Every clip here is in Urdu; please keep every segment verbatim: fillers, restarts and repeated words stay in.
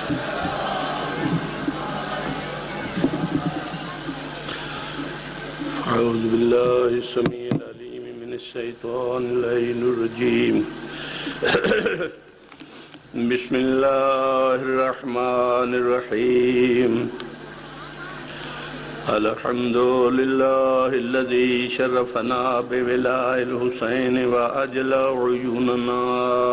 أعوذ بالله السميع العليم من الشيطان اللعين الرجيم بسم الله الرحمن الرحيم الحمد لله الذي شرفنا بولاء الحسين وأجلى عيوننا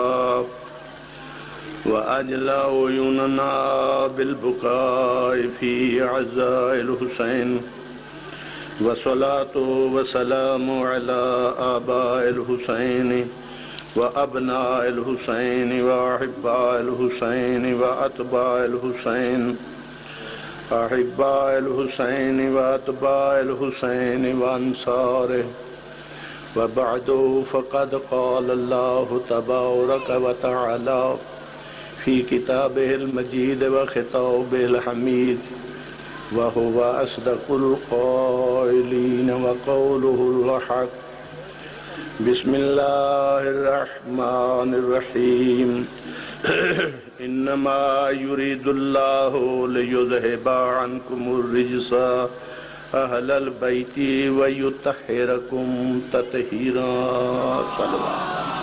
وأجلى عيوننا بالبكاء في عزاء الحسين والصلاة والسلام على آباء الحسين وأبناء الحسين وأحباء الحسين وأتباع الحسين أحباء الحسين وأتباع الحسين وأنصاره وبعد فقد قال الله تبارك وتعالى في كتابه المجيد وخطابه الحميد وهو أصدق القائلين وقوله الحق بسم الله الرحمن الرحيم إنما يريد الله ليذهب عنكم الرجس أهل البيت ويطهركم تطهيرا صلى الله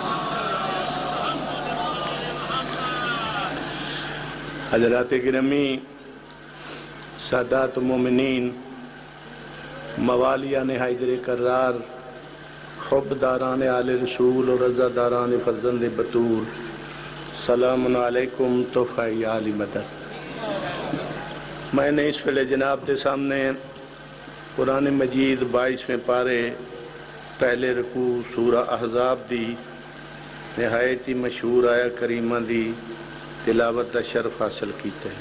حضرات گرامی، سادات مومنین، موالیان حیدر کرار، حب داران آل رسول اور رضا داران فرزند بطول، سلام علیکم تحفہ آل مدد۔ میں نے اس فعل جناب کے سامنے قرآن مجید بائیسویں پارے پہلے رکوع سورہ احزاب دی نہایت ہی مشہور آیا کریمہ دی تلاوت کا شرف حاصل کیتے ہیں۔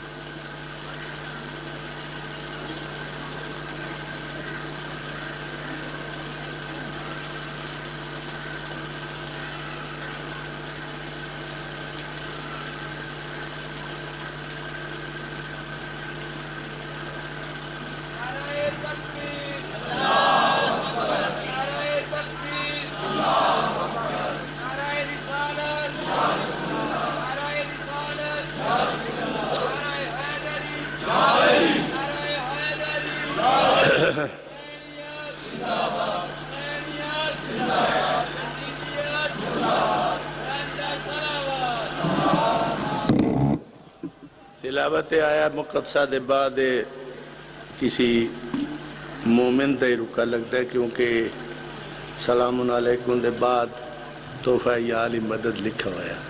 تلاوت آیا مقدسہ دے بعد کسی مومن دے رکا لگتا ہے، کیونکہ سلام علیکم دے بعد تحفہ آل مدد لکھا ہوا ہے۔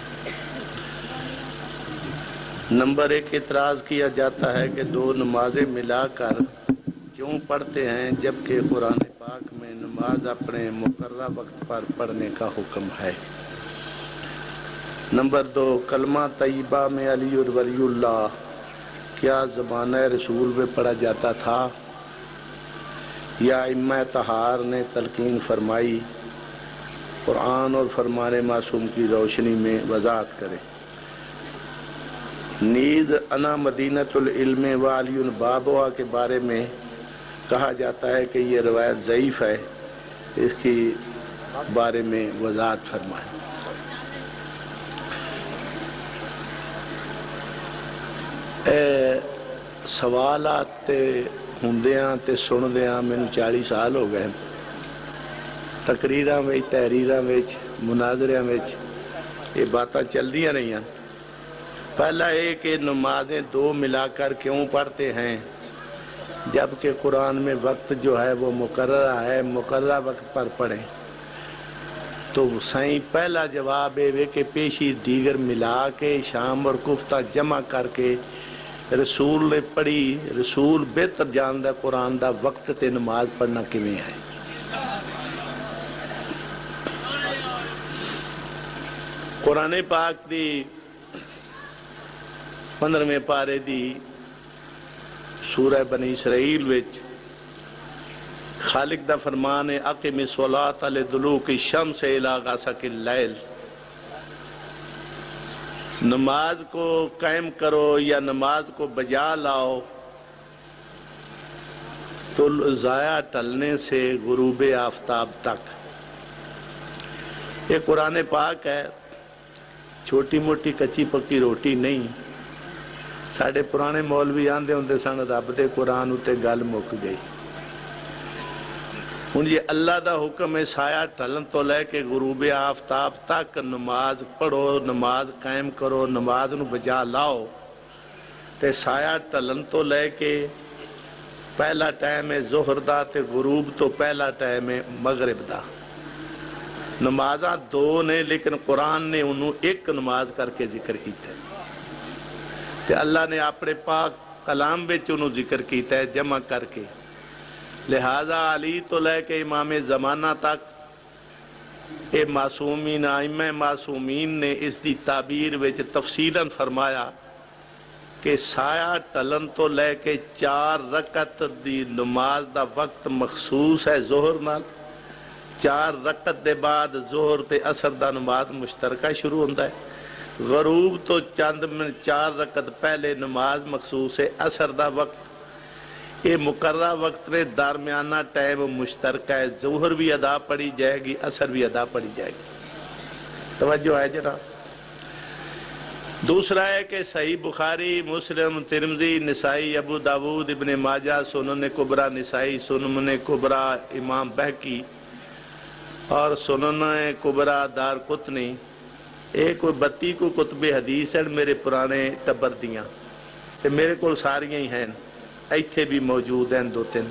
نمبر ایک اعتراض کیا جاتا ہے کہ دو نمازیں ملا کر کیوں پڑھتے ہیں جبکہ قرآن پاک میں نماز اپنے مقررہ وقت پر پڑھنے کا حکم ہے۔ نمبر دو، کلمہ طیبہ میں علی اور ولی اللہ کیا زمانہ رسول میں پڑھا جاتا تھا یا ائمہ طہار نے تلقین فرمائی؟ قرآن اور فرمان معصوم کی روشنی میں وضاحت کریں۔ نیز انا مدینۃ العلم و علی بابوہا کے بارے میں کہا جاتا ہے کہ یہ روایت ضعیف ہے، اس کی بارے میں وضاحت فرمائیں۔ اے سوالات تے ہوندیاں تے سندیاں میں چالی سال ہو گئے، تقریراں وچ تحریراں وچ مناظریاں وچ یہ باتاں چل دیا نہیں ہیں۔ پہلا ہے کہ نمازیں دو ملا کر کیوں پڑھتے ہیں جبکہ قرآن میں وقت جو ہے وہ مقررہ ہے، مقررہ وقت پر پڑھیں۔ تو سائیں پہلا جواب ہے کہ پیشی دیگر ملا کے شام اور کفتہ جمع کر کے رسول نے پڑھی، رسول بہتر جاندہ قرآن دا وقت تے نماز پڑھنا کیویں ہے۔ قرآن پاک دی پندرہویں پارے دی سورہ بنی اسرائیل وچ خالق دا فرمان ہے اقم الصلاۃ لدلوک الشمس الی غسق اللیل، نماز کو قائم کرو یا نماز کو بجا لاؤ تو ضائع ٹلنے سے غروب آفتاب تک۔ یہ قرآن پاک ہے، چھوٹی موٹی کچی پکی روٹی نہیں، ساڈے پرانے مولوی آندے ہوندے سن رب دے قرآن اتے گل مک گئی۔ ہن یہ اللہ دا حکم ہے سایہ ٹھلن تو لے کے غروب آفتاب تک نماز پڑھو، نماز قائم کرو، نماز نو بجا لاؤ، تے سایہ ٹھلن تو لے کے پہلا ٹائم ہے ظہر دا تے غروب تو پہلا ٹائم ہے مغرب دا۔ نمازاں دو نے لیکن قرآن نے انہوں ایک نماز کر کے ذکر کیتا ہے، تے اللہ نے اپنے پاک کلام وچ انہوں ذکر کیتا ہے جمع کر کے۔ لہذا علی تو لے کے امام زمانہ تک اے معصومین ائمہ معصومین نے اس دی تعبیر وچ تفصیلاً فرمایا کہ سایہ ٹلن تو لے کے چار رکعت دی نماز دا وقت مخصوص ہے ظہر نال، چار رکعت دے بعد ظہر تے عصر دا نماز مشترکہ شروع ہوندہ ہے، غروب تو چند من چار رکعت پہلے نماز مخصوص ہے عصر دا وقت، یہ مقررہ وقت میں درمیانہ ٹائم مشترکہ ہے، ظہر بھی ادا پڑھی جائے گی عصر بھی ادا پڑھی جائے گی۔ توجہ ہے جناب۔ دوسرا ہے کہ صحیح بخاری، مسلم، ترمذی، نسائی، ابو داود، ابن ماجہ، سنن کبریٰ نسائی، سنن کبریٰ امام بہقی اور سنن کبریٰ دار قطنی، ایک کوئی بتی کو کتب حدیث ہیں میرے پرانے ٹبر دیاں تے میرے کو ساریاں ہی ہیں، ایتھے بھی موجود ہیں دو تین۔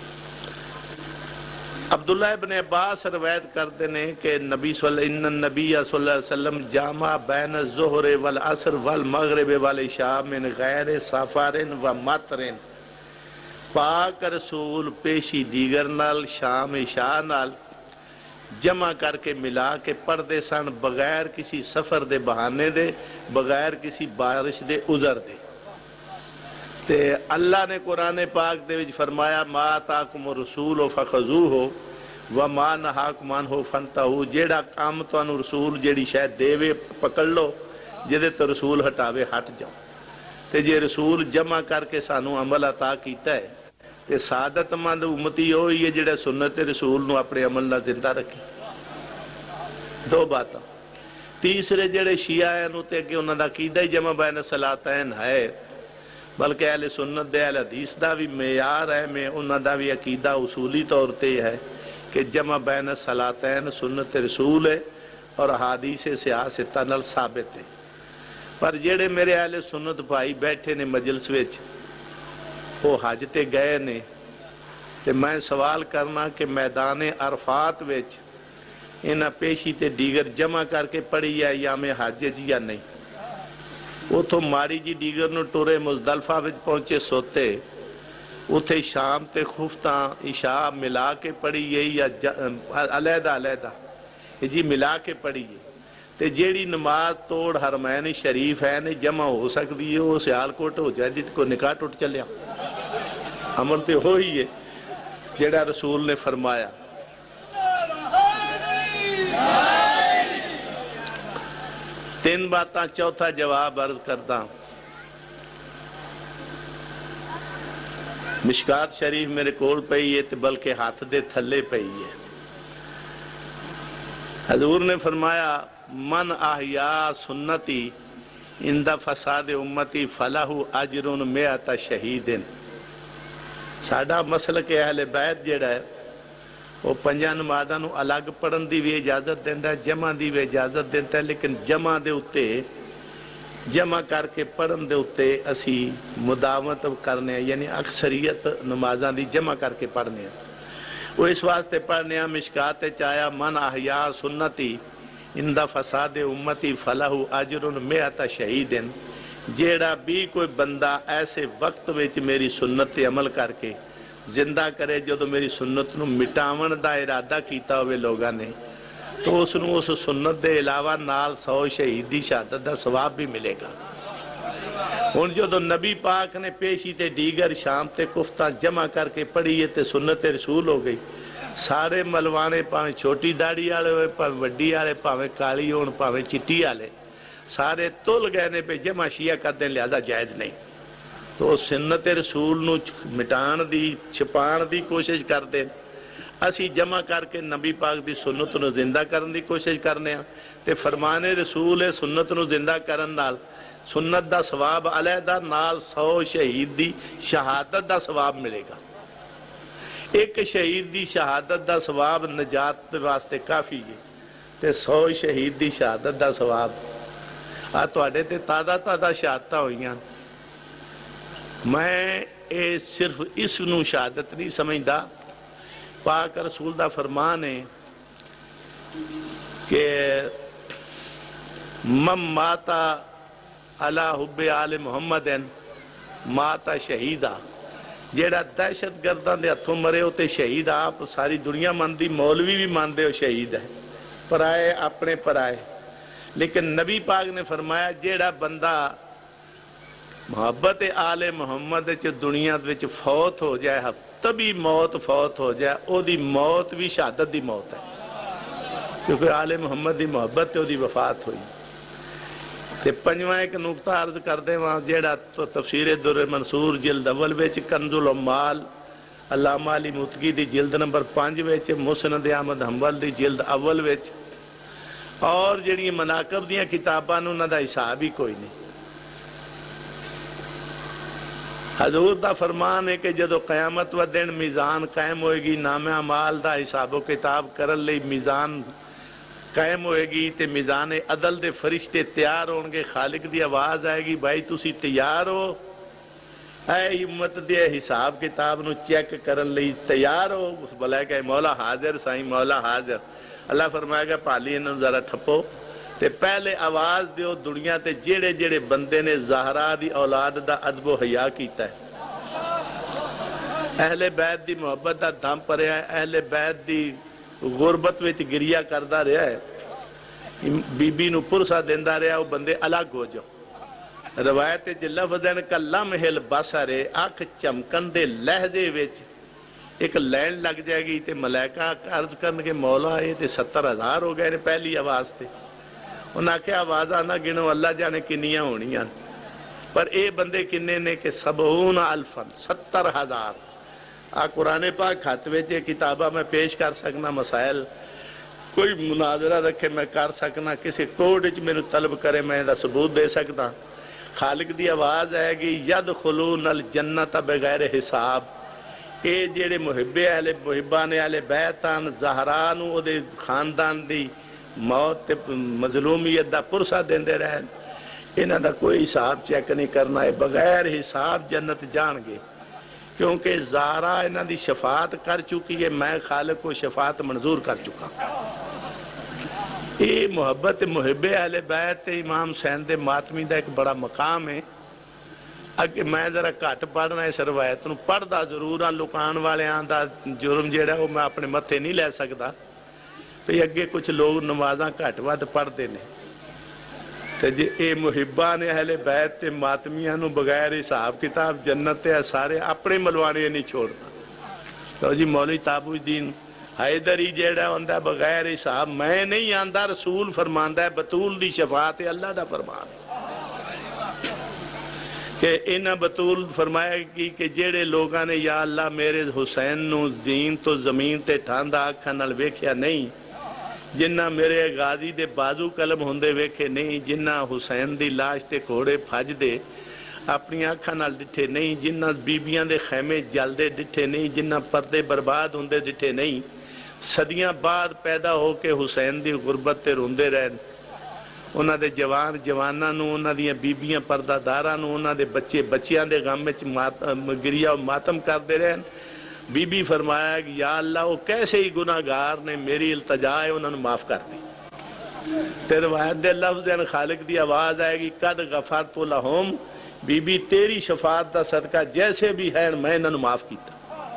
عبداللہ ابن عباس روایت کرتے ہیں کہ نبی صلی اللہ نبی صلی اللہ علیہ وسلم جامع بین الظہر والعصر والمغرب والعشاء من غیر سفر و مطر، پاک رسول پیشی دیگر نال شام عشاء نال جمع کر کے ملا کے پڑھتے سن بغیر کسی سفر دے بہانے دے، بغیر کسی بارش دے عذر دے۔ تے اللہ نے قرآن پاک دے وچ فرمایا ما آتاکم الرسول فخذوہ وما نہاکم عنہ فانتہوا، جیڑا کام تانوں رسول جیڑی شاید دے وے پکڑ لو، جدے تو رسول ہٹاوے ہٹ جاؤ۔ تے جے رسول جمع کر کے سانوں عمل عطا کیتا ہے تے سعادت مند امتی ہوئی ہے جڑے سنت رسول نو اپنے عمل نہ زندہ رکھی۔ دو باتاں۔ تیسرے جڑے شیعہ ہیں تے کہ انہاں دا عقیدہ ہی جمع بین صلاتین ہے، بلکہ اہل سنت دے اہل حدیث دا بھی معیار ہے، میں انہاں دا بھی عقیدہ اصولی طور تے ہے کہ جمع بین صلاتین سنت رسول ہے اور احادیث سیاستہ نال ثابت ہے۔ پر جڑے میرے اہل سنت بھائی بیٹھے نے مجلس وچ وہ حج تے گئے نے، تے میں سوال کرنا کہ میدان عرفات وچ انہاں پیشی تے دیگر جمع کر کے پڑھی ہے یا میں حج جی یا نہیں؟ اتھوں ماری جی دیگر نو ٹورے مزدلفہ وچ پہنچے سوتے، اتھے شام تے خفتاں عشاء ملا کے پڑھی ہے یا علیحدہ علیحدہ جی ملا کے پڑھی ہے؟ تے جیڑی نماز توڑ حرمین شریف ہے نے جمع ہو سکتی ہے، وہ سیال کوٹ ہو جائے جت کو نکاح ٹوٹ چلیا، عمل تے ہو ہی ہے جیڑا رسول نے فرمایا۔ تین باتاں، چوتھا جواب عرض کرتا ہوں۔ مشکات شریف میرے کول پئی ہے تے بلکہ ہاتھ دے تھلے پئی ہے۔ حضور نے فرمایا من احیا سنتی اندہ فساد امتی فلاح اجر مئت شہید۔ ساڈا مسلک اہل بیت جڑا ہے وہ پنجاں نمازاں نو الگ پڑھن دی بھی اجازت دیندا ہے، جمع دی بھی اجازت دیندا ہے، لیکن جمع دے اتے جمع کر کے پڑھن دے اتے اسی مداومت کرنے ہیں، یعنی اکثریت نمازاں دی جمع کر کے پڑھنے ہیں۔ وہ اس واسطے پڑھنے ہیں مشکات چایا من احیا سنتی اندہ فساد امتی فلاح اجر مئت شہید، جیڑا بھی کوئی بندہ ایسے وقت وچ میری سنت تے عمل کر کے زندہ کرے جو میری سنت نو مٹاون دا ارادہ کیتا ہوئے لوگاں نے، تو اس نو اس سنت دے علاوہ نال سو شہیدی شہادت دا ثواب بھی ملے گا۔ ہن جو نبی پاک نے پیشی تے دیگر شام تے کفتہ جمع کر کے پڑھی ہے تے سنت رسول ہو گئی، سارے ملوانے پاویں چھوٹی داڑھی والے ہوئے، پاویں وڈی والے، پاویں کالی ہون، پاویں چٹی والے، سارے تل گئے نے پہ جمع شیعہ کر دیں، لہذا جائز نہیں۔ تو سنت رسول نو مٹان دی چھپان دی کوشش کر دیں، اسی جمع کر کے نبی پاک دی سنت نو زندہ کرن دی کوشش کرنے ہیں، تے فرمان رسول ہے سنت نو زندہ کرن نال سنت دا ثواب علیحدہ نال سو شہید دی شہادت دا ثواب ملے گا. ایک شہید دی شہادت دا ثواب نجات واسطے کافی ہے تے سو شہید دی شہادت دا ثواب آ تواڈے تے تازہ تازہ شہادتاں ہوئیاں. میں اے صرف اس نو شہادت نہیں سمجھدا، پاک رسول دا فرمان ہے کہ من ماتا علی حب آل محمد ماتا شہیدہ. جیڑا دہشت گرداں دے ہتھوں مرے ہو تے شہید آپ ساری دنیا ماندی، مولوی بھی ماندے ہو شہید ہے، پرائے اپنے پرائے. لیکن نبی پاک نے فرمایا جیڑا بندہ محبت آل محمد چ دنیا وچ فوت ہو جائے، تبھی موت فوت ہو جائے، او دی موت بھی شہادت دی موت ہے، کیونکہ آل محمد دی محبت تے او دی وفات ہوئی. تے پنجواں ایک نقطہ عرض کر دے وہاں جیڑا تو تفسیر در منصور جلد اول وچ کنز العمال علامہ علی متقی دی جلد نمبر پانچ وچ مسند احمد حنبل دی جلد اول وچ اور جڑی مناقب دیاں کتاباں نوں انہاں دا حساب ہی کوئی نہیں. حضور دا فرمان ہے کہ جدو قیامت و دن میزان قائم ہوئے گی، نام اعمال دا حساب و کتاب کرن لئی میزان قائم ہوئے گی تے میزان عدل دے فرشتے تیار ہون گے. خالق دی آواز آئے گی بھائی تسی تیار ہو؟ اے امت دے حساب کتاب نو چیک کرن لئی تیار ہو؟ اس بلائے کہ مولا حاضر سائیں، مولا حاضر. اللہ فرمائے گا پالی انہوں ذرا ٹھپو تے پہلے آواز دیو دنیا تے جیڑے جیڑے بندے نے زہرا دی اولاد دا ادب و حیا کیتا ہے، اہل بیت دی محبت دا دم پریا ہے، اہل بیت دی غربت وچ گریا کردا رہا ہے، بی بی نو پرسا دیندا رہا، وہ بندے الگ ہو جاؤ. روایت وچ لفظ ہیں کہ لمح البصر، اکھ چمکن دے لہجے وچ ایک لین لگ جائے گی تے ملائکہ عرض کرن کے مولا یہ تے ستر ہزار ہو گئے نے پہلی آواز تے. انہاں آکھیا آوازاں نہ گنو، اللہ جانے کنیاں ہونیاں، پر اے بندے کنے نے کہ سبعون الفن، ستر ہزار. آ قرآن پاک ہاتھ وچ کتابہ میں پیش کر سکنا، مسائل کوئی مناظرہ رکھے میں کر سکنا، کسی کوڈ وچ میرے طلب کرے میں دا ثبوت دے سکتا. خالق دی آواز آئے گی یدخلون الجنت بغیر حساب. اے جیڑے محب اہل محبان اہل بیتان زہرا نو او دے خاندان دی موت تے مظلومیت دا پرسا دیندے رہے، انہاں دا کوئی حساب چیک نہیں کرنا ہے، بغیر حساب جنت جان گے، کیونکہ زہرا انہاں دی شفاعت کر چکی ہے، میں خالق کو شفاعت منظور کر چکا. یہ محبت محب اہل بیت امام حسین دے ماتمی دا ایک بڑا مقام ہے. اگے میں ذرا گھٹ پڑھنا اس روایت نو، پڑھدا ضرور ہاں، لکان والیاں دا جرم جیڑا وہ میں اپنے متھے نہیں لے سکتا. تو اگے کچھ لوگ نمازاں گھٹ ود پڑھتے ہیں، تے جے اے محبان اہل بیت تے ماتمیاں نو بغیر حساب کتاب جنت تے سارے اپنے ملوانے نہیں چھوڑنا. تو جی مولوی تابوج الدین حیدری جیڑا ہوندا بغیر حساب، میں نہیں آندا، رسول فرماندا ہے بطول دی شفاعت اللہ دا فرمان ہے کہ انہاں بطول فرمایا کی کہ جیڑے لوگاں نے یا اللہ میرے حسین نو زین تو زمین تے ٹھاندا اکھاں نال ویکھیا نہیں، جنہ میرے غازی دے بازو قلم ہوندے ویکھے نہیں، جنہ حسین دی لاش تے گھوڑے پھج دے اپنی اکھاں نال ڈٹھے نہیں، جنہ بیبیاں دے خیمے جلدے ڈٹھے نہیں، جنہ پردے برباد ہوندے ڈٹھے نہیں، صدیاں بعد پیدا ہو کے حسین دی غربت تے روندے رہن، انہاں دے جوان جواناں نو، انہاں دیاں بیبیاں پردہ داراں نو، انہاں دے بچے بچیاں دے غم وچ گریا و ماتم کردے رہن. بی بی فرمایا کہ یا اللہ وہ کیسے ہی گناہگار نے، میری التجا ہے انہوں نے معاف کر دی. تے روایت دے لفظ ہیں، خالق دی آواز آئے گی قد غفرت لہم، بی بی تیری شفاعت دا صدقہ جیسے بھی ہے میں انہوں نے معاف کیتا.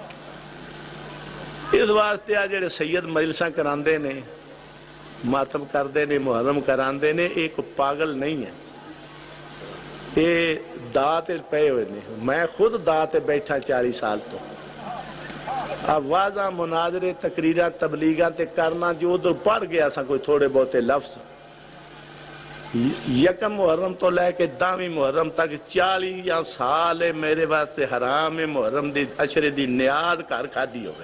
اس واسطے آ جڑے سید مجلساں کراندے نے، ماتم کردے نے، محرم کراندے نے، ایک پاگل نہیں ہے، یہ داتے پے ہوئے نے. میں خود داتے بیٹھا چالی سال تو، اب واضح مناظرے تقریرہ تبلیغاں تے کرنا جو ادھر پڑھ گیا سا کوئی تھوڑے بہتے لفظ. یکم محرم تو لے کے دامی محرم تک چالی یا سال میرے واسطے حرام محرم دی عشرے دی نیاد کر کھا دی ہوئے.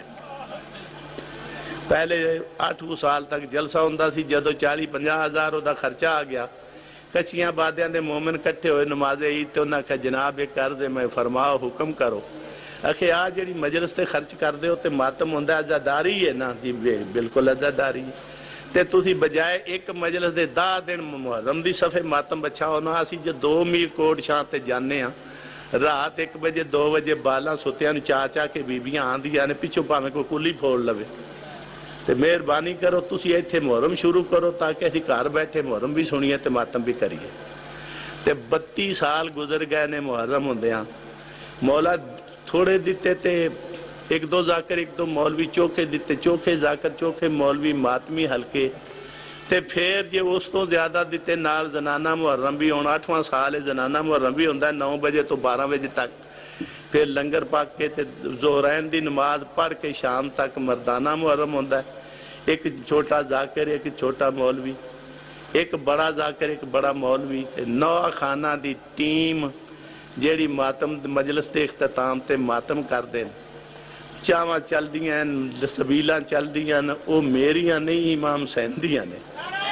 پہلے آٹھ سال تک جلسہ ہوندہ سی، جدو چالی پنجا ہزار دا خرچہ آ گیا، کچیاں بادیاں دے مومن کٹھے ہوئے نماز عید تے انہاں کہا جناب ایک عرض ہے میں فرماؤ حکم کرو اکھے آ جڑی مجلس تے خرچ کر دے ہو تے ماتم ہوندہ عزاداری ہے نا جی بالکل عزاداری ہے تے تسی بجائے ایک مجلس دے دا دن محرم دی صفحے ماتم بچھا ہونا اسی جو دو میل کوٹ شان تے جانے ہاں رات ایک بجے دو بجے بالاں ستیاں نو چاہ چاہ کے بیبیاں آن دیا نے پیچھو پاہمیں کوئی کلی پھوڑ لوے تے مہربانی کرو تسی ایتھے محرم شروع کرو تاکہ اسی گھر بیٹھے محرم بھی سنیے تے ماتم بھی کریے تے بتی سال گزر گئے نے محرم ہوندیاں مولا تھوڑے دیتے تے ایک دو ذاکر ایک دو مولوی چوکے دیتے چوکے ذاکر چوکے مولوی ماتمی ہلکے تے پھر جے اس تو زیادہ دیتے نال زنانہ محرم بھی ہونا آٹھواں سال زنانہ محرم بھی ہوندہ ہے نو بجے تو بارہ بجے تک پھر لنگر پاک کے تے زہرین دی نماز پڑھ کے شام تک مردانہ محرم ہوندہ ہے ایک چھوٹا ذاکر ایک چھوٹا مولوی ایک بڑا ذاکر ایک بڑا مولوی نو خانہ دی ٹیم جیڑی ماتم مجلس دے اختتام تے ماتم کر دیں چاواں چل دیاں سبیلاں چل دیاں او میریاں نہیں امام حسین دیاں نے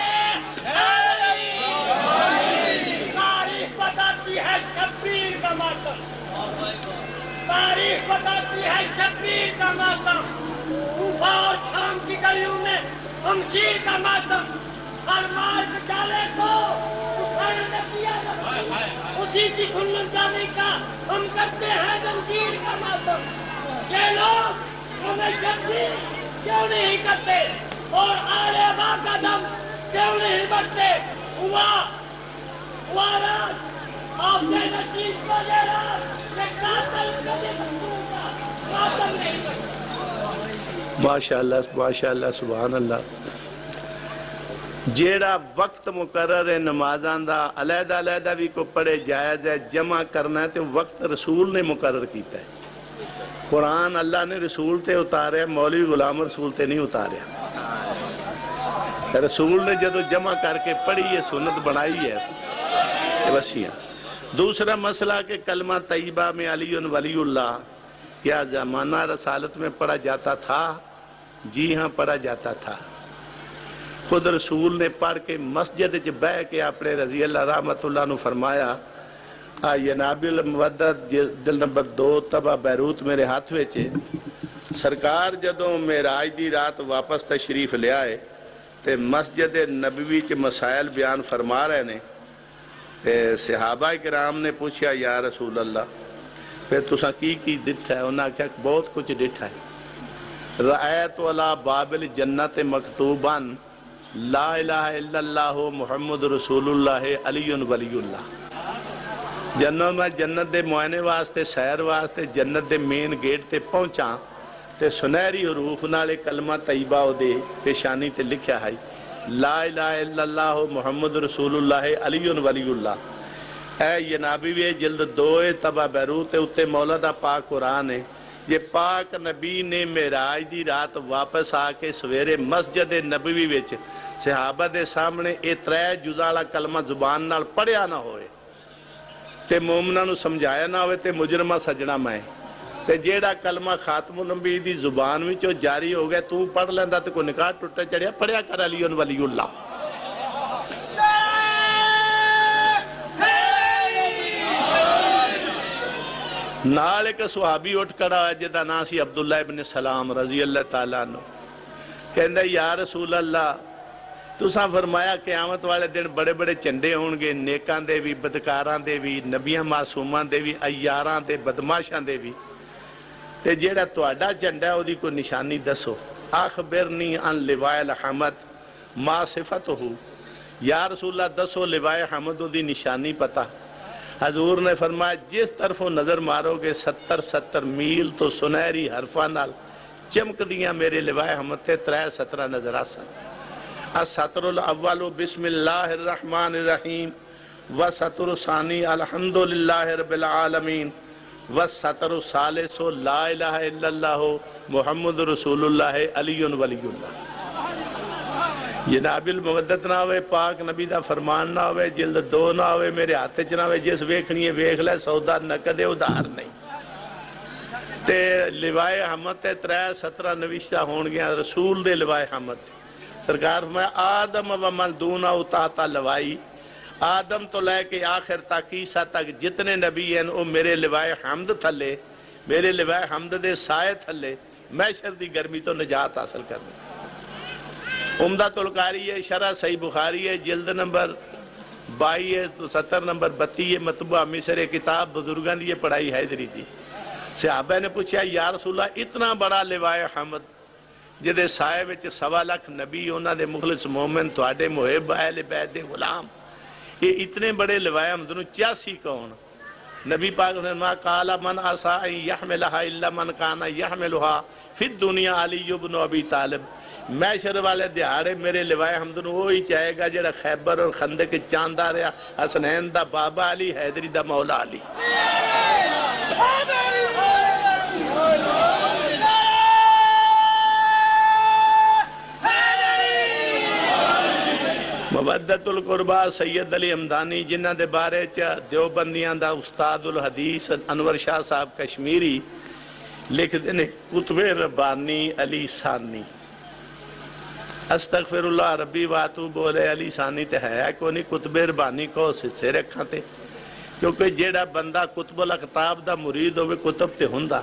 تاریخ بتاتی ہے شبیر کا ماتم تاریخ بتاتی ہے شبیر کا ماتم کوفہ اور شام کی گلیوں میں شمشیر کا ماتم ہر مار ڈالے کو حسین نے کیا اسی کی سنت جانے کا ہم کرتے ہیں زنجیر کا ماتم یہ لوگ ہمیں شبیر کیوں نہیں کرتے اور آل ابا کا دم کیوں نہیں بڑھتے ہوا ہوا رات آپ سے نصیب وغیرہ یہ قاتل کبھی مصروف کا ماتم نہیں کرتا ماشاءاللہ ماشاءاللہ سبحان اللہ جیڑا وقت مقرر ہے نمازان دا علیحدہ علیحدہ بھی کو پڑھے جائز ہے جمع کرنا ہے تو وقت رسول نے مقرر کیتا ہے قرآن اللہ نے رسول تے اتارے مولوی غلام رسول تے نہیں اتارے رسول نے جدو جمع کر کے پڑھی یہ سنت بنائی ہے وسیع دوسرا مسئلہ کہ کلمہ طیبہ میں علی ولی اللہ کیا زمانہ رسالت میں پڑھا جاتا تھا جی ہاں پڑھا جاتا تھا خود رسول نے پڑھ کے مسجد چ بہ کے اپنے رضی اللہ رحمت اللہ نو فرمایا آئیے نابی المودت دل نمبر دو تبا بیروت میرے ہاتھ ویچے سرکار جدوں معراج دی رات واپس تشریف لے آئے تے مسجد نبوی کے مسائل بیان فرما رہے نے تے صحابہ کرام نے پوچھا یا رسول اللہ پھر تسا کی کی دٹھا ہے انہاں کہا بہت کچھ دٹھا ہے رأیت علی بابل جنت مکتوبان لا الہ الا اللہ محمد رسول اللہ علی ولی اللہ جنت میں جنت دے معائنے واسطے سیر واسطے جنت دے مین گیٹ تے پہنچا تے سنہری حروف نالے کلمہ طیبہ ہو دے پیشانی تے لکھیا ہے لا الہ الا اللہ محمد رسول اللہ علی ولی اللہ اے یہ نبی وی جلد دوئے تبا بیروت اتے مولا دا پاک قرآن ہے یہ پاک نبی نے معراج دی رات واپس آ کے سویرے مسجد نبوی وچ صحابہ دے سامنے اے ترے جزالا کلمہ زبان نال پڑھیا نہ ہوئے تے مومنہ نو سمجھایا نہ ہوئے تے مجرمہ سجنا میں تے جیڑا کلمہ خاتم الانبیاء دی زبان وچوں جاری ہو گیا تو پڑھ لیندا تے کوئی نکاح ٹوٹا چڑھیا پڑھیا کر علی ولی اللہ نال ایک صحابی اٹھ کڑا ہے جدا نا سی عبداللہ ابن سلام رضی اللہ تعالیٰ عنہ کہندہ یا رسول اللہ تساں فرمایا قیامت والے دن بڑے بڑے چندے ہونگے نیکان دے بھی بدکاران دے بھی نبیاں معصومان دے بھی ایاران دے بدماشان دے بھی تے جیڑا تواڈا چنڈا ہے وہ دی کوئی نشانی دسو اخبرنی ان لوائے الحمد ما صفت ہو یا رسول اللہ دسو لوائے حمد وہ دی نشانی پتا حضور نے فرمایا جس طرف نظر مارو گے ستر ستر میل تو سنہری حرفہ نال چمک دیاں میرے لوائے حمد تے ترائے سترہ نظر آسان السطر الاول بسم اللہ الرحمن الرحیم والسطر ثانی الحمدللہ رب العالمین والسطر ثالث لا الہ الا اللہ محمد رسول اللہ علی ولی اللہ یہ نابی المودت نہ ہوئے پاک نبی دا فرمان نہ ہوئے جلد دو نہ ہوئے میرے ہاتھے چ نہ ہوئے جس ویکھنی ہے ویکھ لے سودا نقد ادھار نہیں تے لوائے حمد تے ترائے سترہ نوشتہ ہون گیا رسول دے لوائے حمد سرکار فرمایا آدم و من دونہ اتاتا لوائی آدم تو لے کے آخر تک عیسیٰ تک جتنے نبی ہیں وہ میرے لوائے حمد تھلے میرے لوائے حمد دے سائے تھلے محشر دی گرمی تو نجات حاصل کرنے۔ عمدۃ القاری ہے، شرح صحیح بخاری ہے، جلد نمبر بائی ہے تو ستر نمبر بتی ہے، مطبوعہ مصر کتاب بزرگاں دی پڑھائی حیدری دی۔ صحابہ نے پوچھا یا رسول اللہ اتنا بڑا لوائے حمد جدے سائے وچ سوا لکھ نبی انہاں دے مخلص مومن تواڈے محب اہل بیت دے غلام، یہ اتنے بڑے لوائے حمد نوں چاسی کون؟ نبی پاک نے فرمایا قال من عسى ان يحملها الا من كان يحملها فی الدنیا علی بن ابی طالب، محشر والے دیہاڑے میرے لوائے حمد نوں وہی چاہے گا جڑا خیبر اور خندق چاندا رہا، حسنین دا بابا علی، حیدری دا مولا علی۔ مودت القربہ سید علی حمدانی جنہ دے بارے چا دیوبندیاں دا استاد الحدیث انور شاہ صاحب کشمیری لکھ دینے کتب ربانی علی ثانی، استغفر اللہ ربی واتو بولے علی ثانی تے ہے کو نہیں کتب ربانی کو سے رکھا تے، کیونکہ جیڑا بندہ کتب الاقتاب دا مرید ہوئے کتب تے ہندہ۔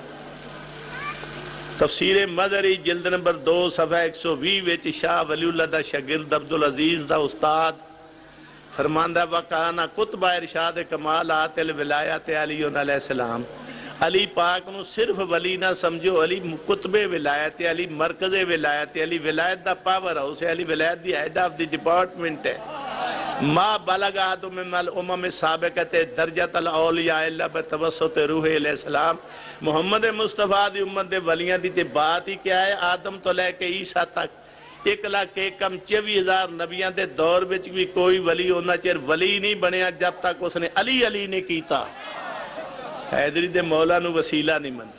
تفسیر مدری جلد نمبر دو صفحہ ایک سو وی ویچ شاہ ولی اللہ دا شگرد عبدالعزیز دا استاد فرماندہ وقانا کتبہ ارشاد کمالات الولایات علی علیہ السلام، علی پاک نو صرف ولی نہ سمجھو، علی کتب ولایت علی مرکز ولایت علی ولایت دا پاور ہاؤس ہے، Ali Wilayat the head of the department ہے۔ ما بلغ آدم من الامم سابقت درجت الاولیاء اللہ بتوسط روح علیہ السلام، محمد مصطفیٰ دی امت دے ولیاں دی تے بات ہی کیا ہے، آدم تو لے کے عیسیٰ تک ایک لاکھ ایک کم چوی ہزار نبیاں دے دور بچ بھی کوئی ولی ہونا چاہر ولی نہیں بنیا جب تک اس نے علی علی نے کیتا، حیدری دے مولا نو وسیلہ نہیں من۔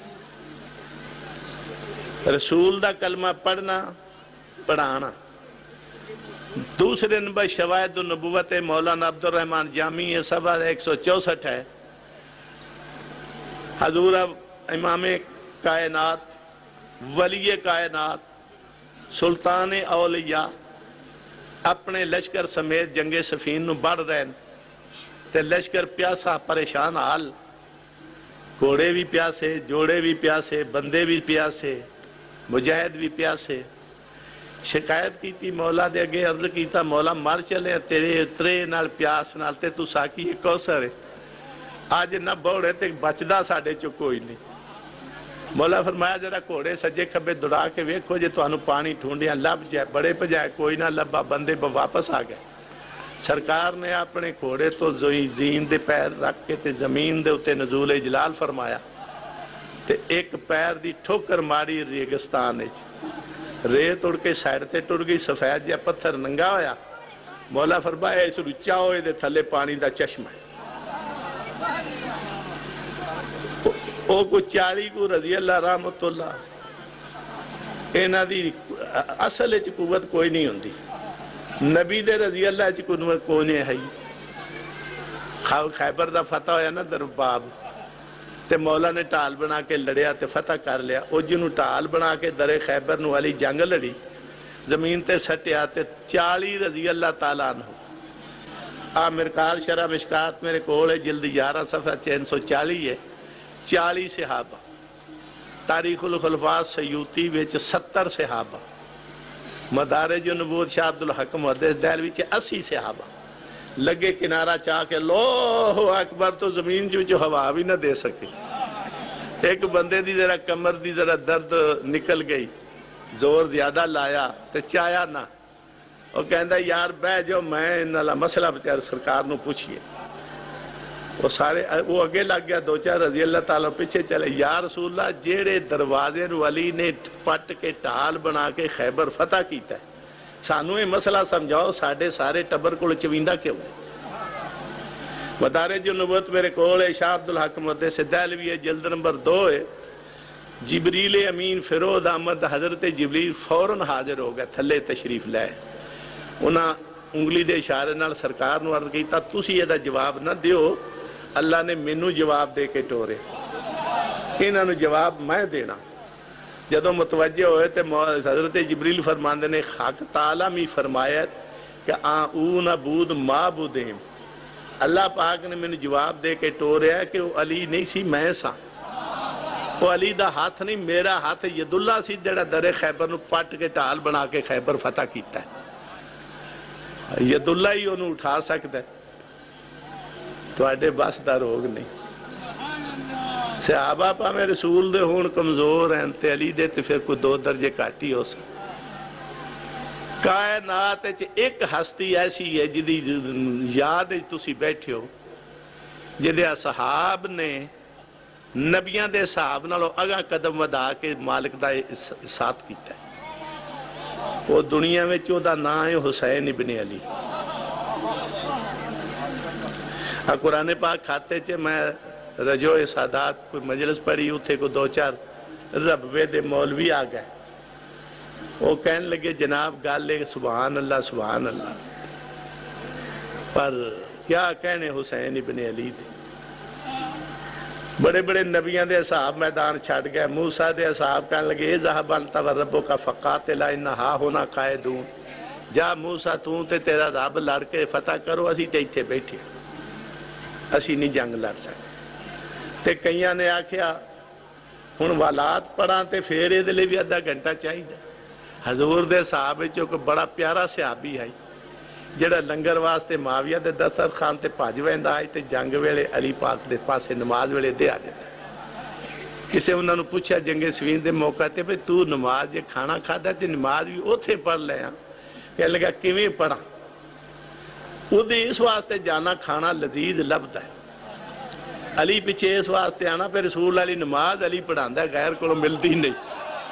رسول دا کلمہ پڑھنا پڑھانا۔ دوسرے نمبر شواہد النبوت مولانا عبد الرحمن جامی ہے، صفحہ ایک سو چوسٹھ ہے۔ حضور امام کائنات ولی کائنات سلطان اولیاء اپنے لشکر سمیت جنگ سفین نو بڑھ رہے ہیں تے لشکر پیاسا پریشان حال، گھوڑے بھی پیاسے، جوڑے بھی پیاسے، بندے بھی پیاسے، مجاہد بھی پیاسے۔ شکایت کی تھی مولا دے اگے، عرض کیتا مولا مر چلے تیرے اترے نال پیاس نال تے تو ساکی ایک کوثر ہے، آج نہ بوڑے تے بچدا ساڑے چو کوئی نہیں۔ مولا فرمایا ذرا گھوڑے سجے کھبے دوڑا کے ویکھو جے تو انو پانی ٹھونڈیاں لب جائے، بڑے پجائے کوئی نہ لبا، بندے واپس آ گئے۔ سرکار نے اپنے گھوڑے تو زین دے پیر رکھ کے تے زمین دے اتے نزول جلال فرمایا تے ایک پیر دی ٹھوکر ماری ریگستان ہے، ریت اڑ کے سائر تے ٹر گئی، سفید یا پتھر ننگا ہویا۔ مولا فرمایا اس رچا ہوئے دے تھلے پانی دا چشمہ ہے۔ او کو چالی کو رضی اللہ رحمت اللہ اینا دی اصل اچھ قوت کوئی نہیں ہوندی، نبی دے رضی اللہ اچھ قوت کوئی نہیں ہے۔ خیبر دا فتح ہویا نا درباب تے مولا نے ٹال بنا کے لڑیا تے فتح کر لیا، او جنہوں ٹال بنا کے در خیبر نو والی جنگ لڑی، زمین تے سٹیا تے چالی رضی اللہ تعالیٰ عنہ۔ آ مرکال شرح مشکات میرے کول ہے، جلد گیارہ صفحہ تین سو چالی ہے، چالی صحابہ۔ تاریخ الخلفاء سیوطی وچ ستر صحابہ، مدارج النبوت شاہ عبدالحق محدث دہلوی وچ اسی صحابہ لگے کنارہ چاہ کے اللہ اکبر تو زمین جو ہوا بھی نہ دے سکے۔ ایک بندے دی ذرا کمر دی ذرا درد نکل گئی، زور زیادہ لایا تے چایا نہ، وہ کہندہ یار بہ جو میں انہا مسئلہ بچار سرکار نو پوچھئے۔ وہ سارے وہ اگے لگ گیا، دو چار رضی اللہ تعالیٰ پیچھے چلے، یا رسول اللہ جیڑے دروازے ولی نے پٹ کے ٹال بنا کے خیبر فتح کیتا ہے، سانو یہ مسئلہ سمجھاؤ ساڑھے سارے ٹبر کو چویندہ کیوں ہے؟ مدارج النبوت میرے کول ہے، شاہ عبدالحق محدث دہلوی ہے، جلد نمبر دو ہے۔ جبریل امین فیروز احمد حضرت جبریل فوراً حاضر ہو گئے، تھلے تشریف لائے، انہاں انگلی دے اشارے نال سرکار نو عرض کیتا تسی یہ دا جواب نہ دیو، اللہ نے مینوں جواب دے کے ٹورے، انہاں نو جواب میں دینا۔ جدو متوجہ ہوئے تے حضرت جبریل فرماندے نے حق تعالیٰ می فرمایا کہ آؤن عبود معبودہم، اللہ پاک نے مجھے جواب دے کے ٹوریا ہے کہ وہ علی نہیں سی میں سا، وہ علی دا ہاتھ نہیں میرا ہاتھ ید اللہ سی جڑا در خیبر نو پٹ کے ٹال بنا کے خیبر فتح کیتا ہے، ید اللہ ہی انہوں اٹھا سکتا ہے، تو آڈے بس دا روگ نہیں۔ صحابہ پا میں رسول دے ہون کمزور ہیں تے علی دے تے پھر کوئی دو درجے کاٹی ہو سکتا۔ کائنات ایک ہستی ایسی ہے جدی یاد تسی بیٹھے ہو جدے اصحاب نے نبیاں دے صحاب نالو اگا قدم ودا کے مالک دا ساتھ کیتا ہے، وہ دنیا میں چودہ نام ہے حسین ابن علی۔ قرآن پاک کھاتے چھے میں رجوع سادات کوئی مجلس پڑھی اتھے کو دو چار ربوے دے مولوی آ گئے، وہ کہنے لگے جناب گال لے سبحان اللہ سبحان اللہ، پر کیا کہنے حسین ابن علی دے، بڑے بڑے نبیان دے اصحاب میدان چھاڑ گئے، موسیٰ دے اصحاب کہنے لگے اے ذہب انت و ربک فقاتلا انہا ہونا قائدون، جا موسیٰ تو تے تیرا رب لڑ کے فتح کرو، اسی تے ایتھے بیٹھے اسی نہیں جنگ لڑ سکتے۔ تے کئیاں نے آکھیا ہن والات پڑھاں تے پھر اے دے لے بھی آدھا گھنٹہ چاہیے۔ حضور دے صحابے چو کہ بڑا پیارا صحابی ہے جڑا لنگر واسطے معاویہ دے دستر خان تے پاج ویندا ہے تے جنگ ویلے علی پاک دے پاسے نماز ویلے دے آ جاتا ہے۔ کسے انہوں نے پوچھا جنگ سوین دے موقع تے بھئی تو نماز یہ کھانا کھادا تے نماز بھی اوتھے پڑھ لے ہاں، کہنے لگا کیویں پڑھا، وہ دے اس واسطے جانا کھانا لذیذ لبدا ہے، علی پیچھے اس واسطے آنا پہ رسول علی نماز علی پڑھاندا ہے غیر کو ملتی نہیں۔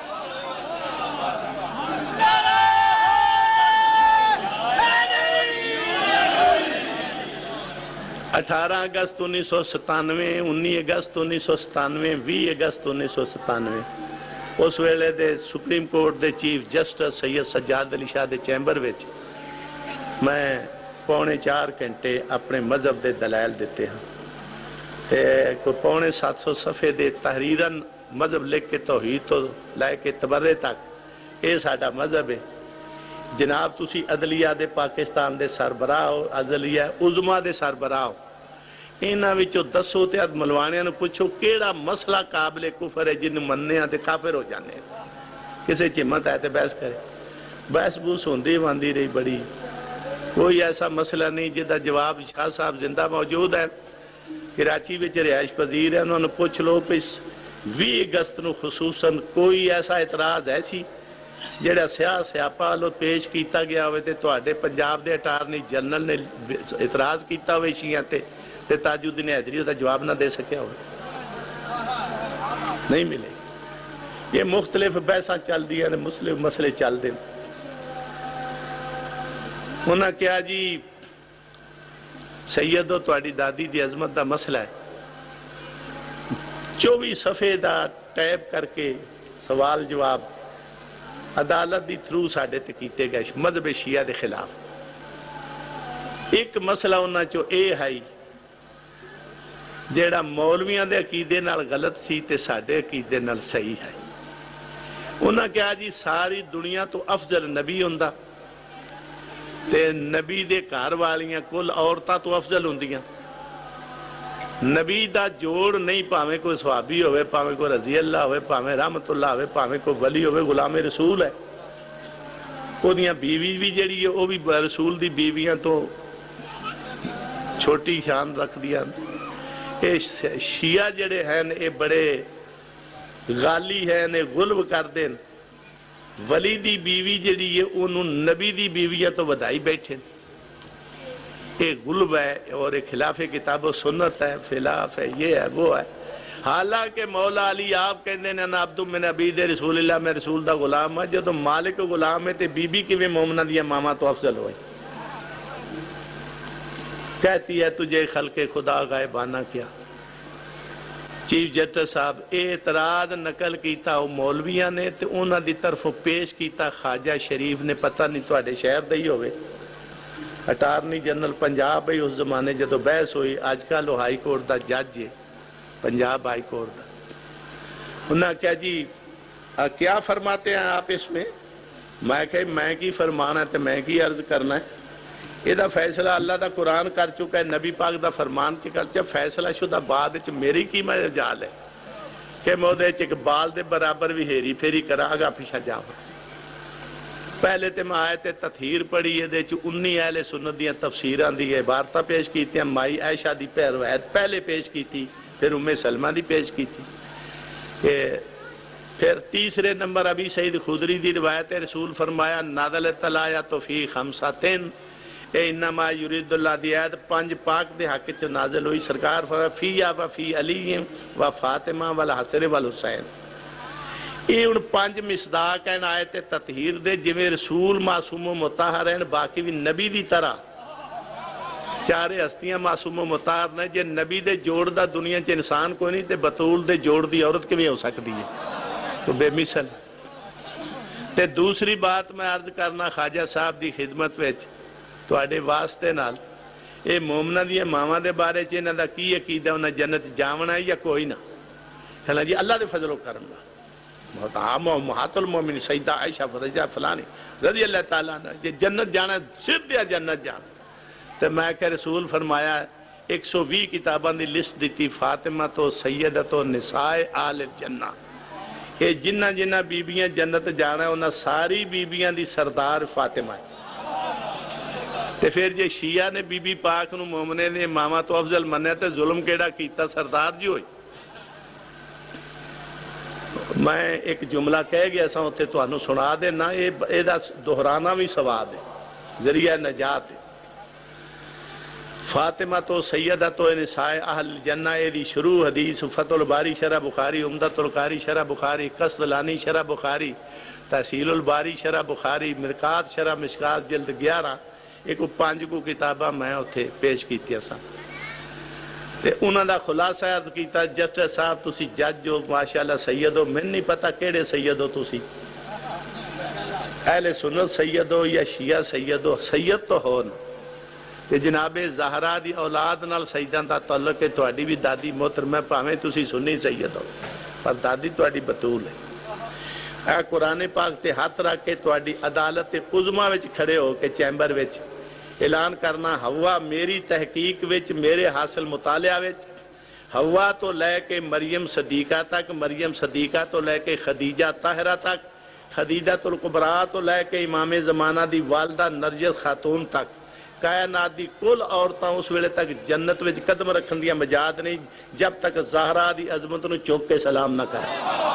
اٹھارہ اگست انیس سو ستانوے، انی اگست انیس سو ستانوے، وی اگست انیس سو ستانوے اس ویلے دے سپریم کورٹ دے چیف جسٹس سید سجاد علی شاہ دے چیمبر وچ میں پونے چار گھنٹے اپنے مذہب دے دلائل دیتے ہیں تے کوئی پونے سات سو صفحے دے تحریراً مذہب لکھ کے توحید تو لائے کے تبرے تک اے ساڈا مذہب ہے۔ جناب تسی عدلیہ دے پاکستان دے سربراہ ہو، عدلیہ عظما دے سربراہ ہو، انہاں وچوں دسو تے اد ملوانیاں نو پوچھو کیڑا مسئلہ قابل کفر ہے جن مننے تے کافر ہو جانے ہیں، کسے چمت ہے تے بحث کرے، بحث بوس ہوندی واندی رہی بڑی، کوئی ایسا مسئلہ نہیں جدا جواب شاہ صاحب زندہ موجود ہے، کراچی وچ رہائش پذیر ہے، انہوں نے پوچھ لو پس وی اگست نو خصوصاً کوئی ایسا اعتراض ایسی جڑا سیاہ سیاپا لو پیش کیتا گیا ہوئے تے تو آڈے پنجاب دے اٹارنی جنرل نے اعتراض کیتا ہوئے شیعہ تے تے تاج الدین حیدری ہوتا جواب نہ دے سکیا ہوئے نہیں ملے۔ یہ مختلف بحثاں چل دیا نے مسلم مسئلے چل دیں، انہاں کیا جی سیدو تواڈی دادی دی عظمت دا مسئلہ ہے، چوبی صفحے دا ٹیپ کر کے سوال جواب عدالت دی تھرو ساڑھے تے کیتے گئے مذہب شیعہ دے خلاف۔ ایک مسئلہ انہاں چو اے ہے جیڑا مولویاں دے عقیدے نال غلط سی تے ساڑھے عقیدے نال صحیح ہے، انہاں کہا جی ساری دنیا تو افضل نبی ہوندہ تے نبی دے گھر والیاں کل عورتاں تو افضل ہوندیاں، نبی دا جوڑ نہیں پاویں کوئی صحابی ہوئے، پاویں کوئی رضی اللہ ہوئے، پاویں رحمت اللہ ہوئے، پاویں کوئی ولی ہوئے، غلام رسول ہے، وہ دیاں بیوی بھی جڑی ہے وہ بھی رسول دی بیویاں تو چھوٹی شان رکھ دیا۔ اے شیعہ جڑے ہیں اے بڑے غالی ہیں، اے غلب کر دیں، ولی دی بیوی جڑی ہے انہوں نبی دی بیویاں تو ودائی بیٹھے، یہ غلب ہے اور ایک خلاف کتاب و سنت ہے، خلاف ہے، یہ ہے وہ ہے۔ حالانکہ مولا علی آپ کہندے ہیں انا عبد من عبید رسول اللہ، میں رسول دا غلام ہے، جو تو مالک غلام ہے تے بی بی کی بھی مومنہ دیا ماما تو افضل ہوئی، کہتی ہے تجھے خلق خدا غائبانہ کیا۔ چیف جسٹس صاحب اعتراض نقل کیتا وہ مولویاں نے تے انہاں دی طرف پیش کیتا خواجہ شریف نے، پتہ نہیں تواڈے شہر دے ہی ہوئے، اٹارنی جنرل پنجاب ہے اس زمانے جدو بحث ہوئی، آج کل وہ ہائی کورٹ دا جج ہے، پنجاب ہائی کورٹ دا، انہوں نے کہا جی کیا فرماتے ہیں آپ اس میں؟ میں کہا میں کی فرمانا ہے تو میں کی عرض کرنا ہے، یہ فیصلہ اللہ دا قرآن کر چکا ہے، نبی پاک دا فرمان کر چکا، فیصلہ شدہ بعد وچ میری کی مجال ہے کہ میں دے چ بال دے برابر بھی ہیری پھیری کرا گا پیچھا جاواں۔ پہلے تے میں آیت تطہیر پڑھی ہے، دے چ انی اہل سنت دیاں تفسیراں دی عبارتاں پیش کیتیاں، مائی عائشہ دی روایت پہلے پیش کیتی، پھر ام سلمہ دی پیش کیتی، کہ پھر تیسرے نمبر ابی سعید خدری دی روایت رسول فرمایا نازلت الآیات فی خمسۃ، اے انما یرید اللہ دی آیت پانچ پاک دے حق چ نازل ہوئی، سرکار فرمایا فی و فی علی و فاطمہ والحسن والحسین۔ یہ ان پانچ مصداق ہیں آیت تطہیر دے، جویں رسول معصوم و مطہر ہیں، باقی بھی نبی دی طرح چارے ہستیاں معصوم و مطہر نے۔ جے نبی دے جوڑ دا دنیا چ انسان کوئی نہیں تے بطول دے جوڑ دی عورت کیویں ہو سکتی ہے؟ تو بے مثل۔ تے دوسری بات میں عرض کرنا خواجہ صاحب دی خدمت وچ تواڈے واسطے نال، اے مومناں دی ماواں دے بارے چ انہاں دا کی عقیدہ، انہاں جنت جاونا ہے یا کوئی نہ؟ کہنا جی اللہ دے فضل و کرم نال بہت عام و محات المومن سیدہ عائشہ فرجہ فلانی رضی اللہ تعالیٰ عنہ جے جنت جانا صرف یا جنت جانا، تو میں کہ رسول فرمایا ایک سو وی کتاباں دی لسٹ دیتی، فاطمہ تو سیدتو نساء آل الجنہ، کہ جنہ جنہ بیبیاں جنت جانا ہے انہاں ساری بیبیاں دی سردار فاطمہ ہے۔ تے پھر جے شیعہ نے بی بی پاک نو مومنے نے ماما تو افضل منیا تے ظلم کیڑا کیتا سردار جی ہوئی۔ میں ایک جملہ کہہ گیا سا ہوتے تو انہوں سنا دے نا، اے دا دہرانا بھی سواد ہے، ذریعہ نجات ہے۔ فاطمہ تو سیدہ تو نساء اہل جنہ، اے دی شروع حدیث فتح الباری شرح بخاری، عمدۃ القاری شرح بخاری، قصدلانی شرح بخاری، تحصیل الباری شرح بخاری، مرکات شرح مشکات جلد گیارہ، ایک پانچ کو کتابہ میں اتھے پیش کیتیا سا۔ تے انہاں دا خلاصہ عرض کیتا جسٹس صاحب تسی جج ہو ماشاءاللہ سید ہو، میں نہیں پتا کیڑے سید ہو تسی، اہل سنت سید ہو یا شیعہ سید ہو، سید تو ہو نا۔ تے جناب زہرا دی اولاد نال سیداں دا تعلق ہے، تہاڈی بھی دادی محترمہ پاویں تسی سنی سید ہو پر دادی تہاڈی بطول ہے۔ اے قرآن پاک تے ہاتھ رکھ کے تہاڈی عدالت عظمیٰ وچ کھڑے ہو کے چیمبر وچ اعلان کرنا، ہوا میری تحقیق وچ میرے حاصل مطالعہ وچ ہوا تو لے کے مریم صدیقہ تک، مریم صدیقہ تو لے کے خدیجہ طاہرہ تک، خدیجہ الکبریٰ تو لے کے امام زمانہ دی والدہ نرجس خاتون تک، کائنات دی کل عورتاں اس ویلے تک جنت وچ قدم رکھن دیا مجاد نہیں جب تک زہرا دی عظمت نو چوک کے سلام نہ کریں،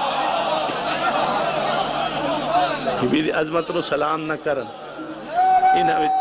بی دی عظمت نو سلام نہ کرن۔ انہاں وچ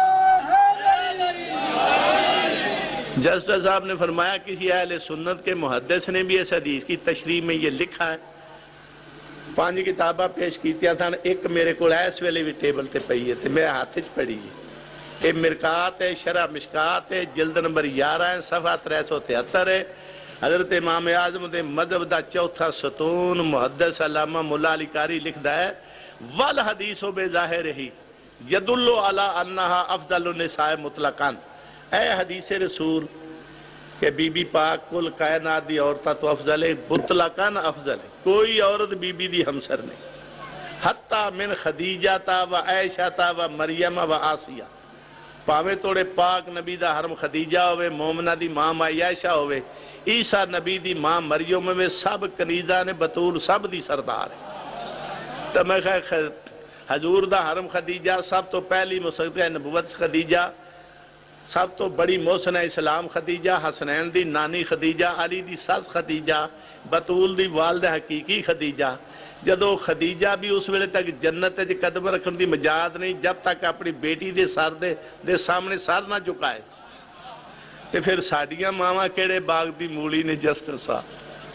جسٹس صاحب نے فرمایا کسی اہل سنت کے محدث نے بھی اس حدیث کی تشریح میں یہ لکھا ہے، پانچ کتابہ پیش کیتیا تھا، ایک میرے کو ایس ویلے بھی ٹیبل تے پئی ہے تے میں ہاتھ وچ پڑھی ہے، یہ مرکات ہے شرح مشکات ہے، جلد نمبر گیارہ ہے، صفحہ ترے سو تہتر ہے۔ حضرت امام اعظم دے مذہب دا چوتھا ستون محدث علامہ ملا علی قاری لکھدا ہے والحدیث بظاہرہ یدل علی انہا افضل النساء مطلقاً، اے حدیث رسول کہ بی بی پاک کل کائنات دی عورتہ تو افضل ہے، مطلقاً افضل ہے، کوئی عورت بی بی دی ہمسر نہیں، حتی من خدیجہ تا و عائشہ تا و مریم و آسیہ، پاوے توڑے پاک نبی دا حرم خدیجہ ہوئے، مومنہ دی ماں مائی عائشہ ہوئے، عیسیٰ نبی دی ماں مریم ہوئے، سب کنیزہ نے بطول سب دی سردار ہے۔ تو میں خیر حضور دا حرم خدیجہ سب تو پہلی مصدقہ نبوت خدیجہ، سب تو بڑی محسن اسلام خدیجہ، حسنین دی نانی خدیجہ، علی دی ساس خدیجہ، بطول دی والد حقیقی خدیجہ، جدو خدیجہ بھی اس ویلے تک جنت ہے قدم رکھن دی مجاد نہیں جب تک اپنی بیٹی دے سر دے دے سامنے سر نہ چکائے، تے پھر ساڑیاں ماما کیڑے باغ دی مولی نے جسٹس صاحب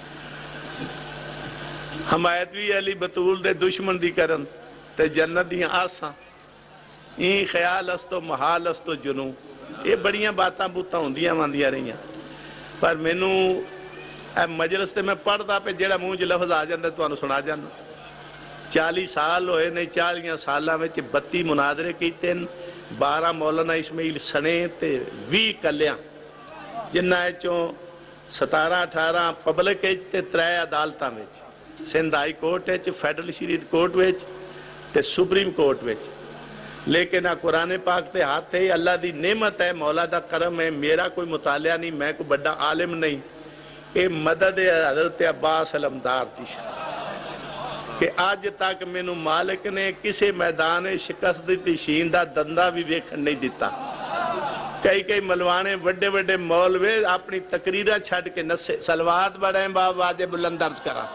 حمایت بھی علی بطول دے دشمن دی کرن تے جنت دیاں آساں، این خیال استو محال استو جنوں، یہ بڑیاں باتاں بوتاں ہوندیاں واندیاں رہیاں، پر مینوں اے مجلس تے میں پڑھدا پہ جیڑا منہ چ لفظ آ جاندا تانوں سنا جانا۔ چالی سال ہوئے نے، چالیاں سالاں وچ بتی مناظرے کیتے، بارہ مولانا اسماعیل سنے تے وی کلیاں، جنہاں وچوں ستارہ اٹھارہ پبلک وچ تے ترے عدالتاں وچ، سندھ ہائی کورٹ وچ، فیڈرل شریعت کورٹ وچ تے سپریم کورٹ وچ، لیکن قرآن پاک تے ہاتھ ہے، اللہ دی نعمت ہے، مولا دا کرم ہے، میرا کوئی مطالعہ نہیں، میں کوئی بڑا عالم نہیں، اے مدد حضرت عباس علمدار دی کہ آج تک مینو مالک نے کسے میدان شکست دی شین دا دندہ بھی ویکھن نہیں دیتا۔ کئی کئی ملوانے وڈے وڈے مولوے اپنی تقریرہ چھڑ کے نسے سلوات بڑھیں با واجب بلند درج کرا،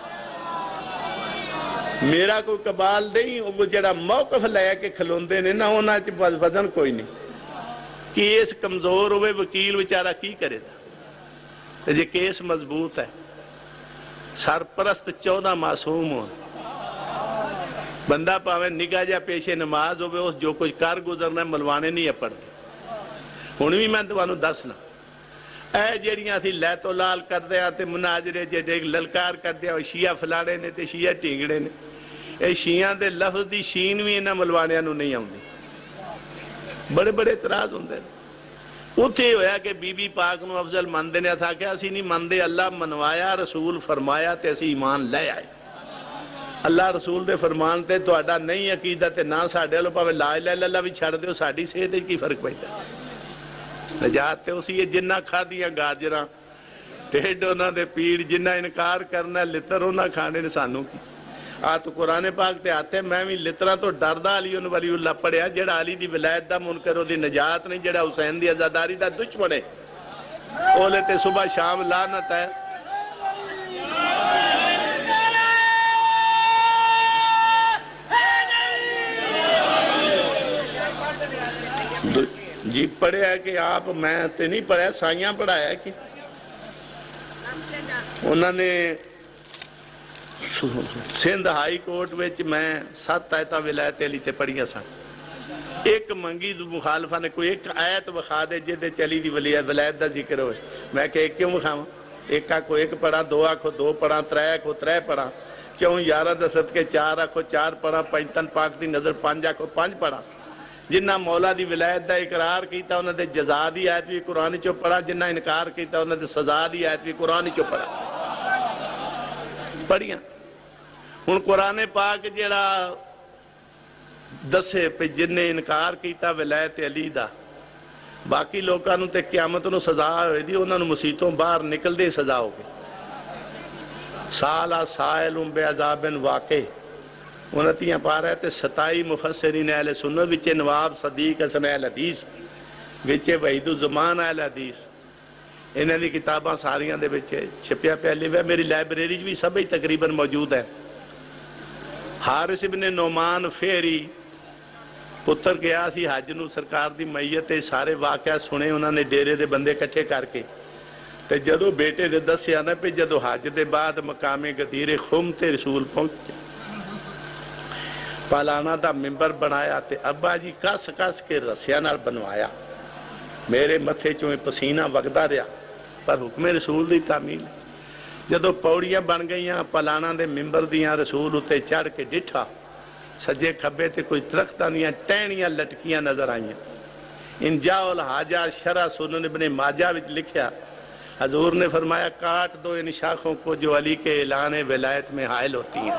میرا کوئی قبال نہیں، وہ جڑا موقف لیا کہ کھلوندے نے نا ہونا وزن کوئی نہیں، کیس کمزور ہوئے وکیل بیچارہ کی کرے دا، یہ کیس مضبوط ہے، سرپرست چودہ معصوم ہو، بندہ پاوے نگاہ جا پیشے نماز ہوئے اس جو کچھ کر گزرنا ملوانے نہیں ہے پڑھ ہوں بھی میں تمہوں دسنا اے جڑیاں تھی لیتو لال کر دیا تے مناظرے جڑے للکار کر دیا شیعہ فلاڑے نے تے شیعہ ٹینگڑے نے، اے شیعہ دے لفظ دی شین بھی انہاں ملوانیاں نو نہیں آؤندی، بڑے بڑے اعتراض ہوندے اتھے ہویا کہ بی بی پاک نو افضل مندے نے تھا کہ اسی نہیں مندے، اللہ منوایا، رسول فرمایا تے اسی ایمان لے آئے، اللہ رسول دے فرمان تے تو اڈا نہیں عقیدہ تے نہ ساڑھے لو پاوے لا الہ الا اللہ بھی چھڑ دیو، ساڑھی سے دے کی فرق پیدا نجات تے اسی یہ جنہ کھا دیا گاجراں ٹیڈ انہاں دے پیڑ جنہ انکار کرنا لتر انہاں کھانے نے سانوں کی آ تو قرآن پاک تے آتے میں بھی لترہ تو ڈردہ علی ان ولی اللہ پڑھیا جڑا علی دی ولایت دا منکر ہو دی نجات نہیں، جڑا حسین دی عزاداری دا دشمن ہے اولے تے صبح شام لعنت ہے۔ جی پڑھے ہے کہ آپ میں تے نہیں پڑھا سائیاں پڑھایا ہے کہ انہوں نے سندھ ہائی کورٹ وچ میں سات آیتہ ولایت علی تے پڑھیا سا، ایک منگی دو مخالفہ نے کوئی ایک آیت وخا دے جدے چلی دی ولایت دا ذکر ہوئے، میں کہ ایک کیوں وخاواں، ایک آکھو ایک پڑھا، دو آکھو دو پڑھا، ترے آکھو ترے پڑھا، چون یارہ دست کے چار آکھو چار پڑھا، پنجتن پاک دی نظر پانچ آکھو پانچ پڑھا، جنہ مولا دی ولایت دا اقرار کیتا انہوں نے جزا دی آیت بھی قرآن چو پڑھا، جنہ انکار کیتا انہوں نے سزا دی آیت بھی قرآن چو پڑھا پڑھیاں۔ ہن قرآن پاک جڑا دسے پہ جنہ انکار کیتا ولایت علی دا باقی لوکاں نو تے قیامت نو سزا ہوئی دی، انہوں نے مسیطوں باہر نکل دے سزا ہو گئی، سالہ سائلوں بے عذابن واقع انتیاں پا رہے تھے ستائی مفسرین اہل سنت وچے نواب صدیق حسن اہل حدیث وچے وحید الزمان اہل حدیث انہیں دی کتاباں ساریاں دے وچے چھپیا پہلے ہوئے، میری لائبریری بھی سب ہی تقریباً موجود ہے۔ حارث ابن نعمان فہری پتر گیا سی حج نو، سرکار دی میت سارے واقعہ سنے انہوں نے ڈیرے دے بندے کٹھے کر کے تے جدو بیٹے دے دسیا نا پہ جدو حج دے بعد مقام غدیر خم تے رسول پہنچے پالانا دا ممبر بنایا تے ابا جی کس کس کے رسیاں نال بنوایا، میرے متھے چویں پسینہ وگدا رہا پر حکم رسول دی تعمیل، جدو پوڑیاں بن گئیاں پالانا دے ممبر دیاں رسول اتے چڑھ کے ڈٹھا، سجے کھبے تے کوئی درختاں دیاں ٹہنیاں لٹکیاں نظر آئیاں، انجاء الحاجہ شرح سنن ابن ماجہ وچ لکھیا، حضور نے فرمایا کاٹ دو ان شاخوں کو جو علی کے اعلان ولایت میں حائل ہوتی ہیں،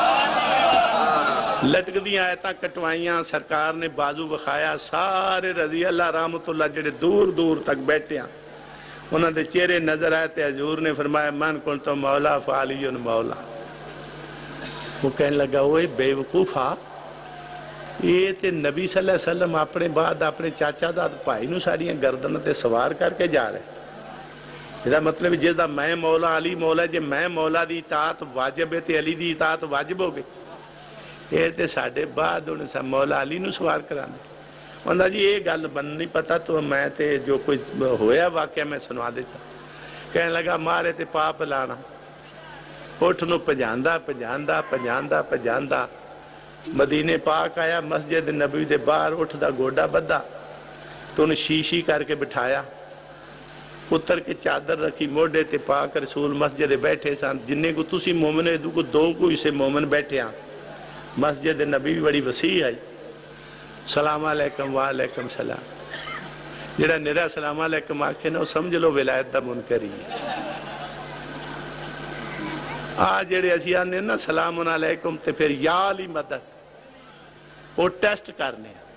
لٹک دیاں آیتاں کٹوائیاں، سرکار نے بازو بخایا، سارے رضی اللہ رحمت اللہ جڑے دور دور تک بیٹھے ہیں انہوں نے چہرے نظر آئے تھے، حضور نے فرمایا من کن تو مولا فعلی مولا، وہ کہنے لگا وہ بے وقوفا یہ تے نبی صلی اللہ علیہ وسلم اپنے بعد اپنے چاچا داد بھائی نو ساڑیاں گردن تے سوار کر کے جا رہے، یہ مطلب جس دا میں مولا علی مولا، جے میں مولا دی اطاعت واجب ہے تے علی دی اطاعت واجب ہو گئی، یہ تے ساڑھے بعد انہیں سا مولا علی نو سوار کرانے، انہاں جی یہ گل بن نہیں پتا تو میں تے جو کوئی ہویا واقعہ میں سنوا دیتا، کہنے لگا مارے تے پاپ لانا، اٹھ نو پجاندہ پجاندہ پجاندہ پجاندہ مدینے پاک آیا، مسجد نبوی دے باہر اٹھ دا گوڑا بدھا تو انہیں شیشی کر کے بٹھایا، اتر کے چادر رکھی موڑے تے پاک رسول مسجد بیٹھے سان، جنہیں کو تسی مومن ہے دو دو کو اسے مومن بیٹھے ہیں، مسجد نبی بڑی وسیع آئی، سلام علیکم وعلیکم سلام، جڑا نرا سلام علیکم آکھے نا سمجھ لو ولایت دا منکر ہی آ جڑے اسی آنے نا سلام علیکم تے پھر یا علی مدد وہ ٹیسٹ کرنے ہیں،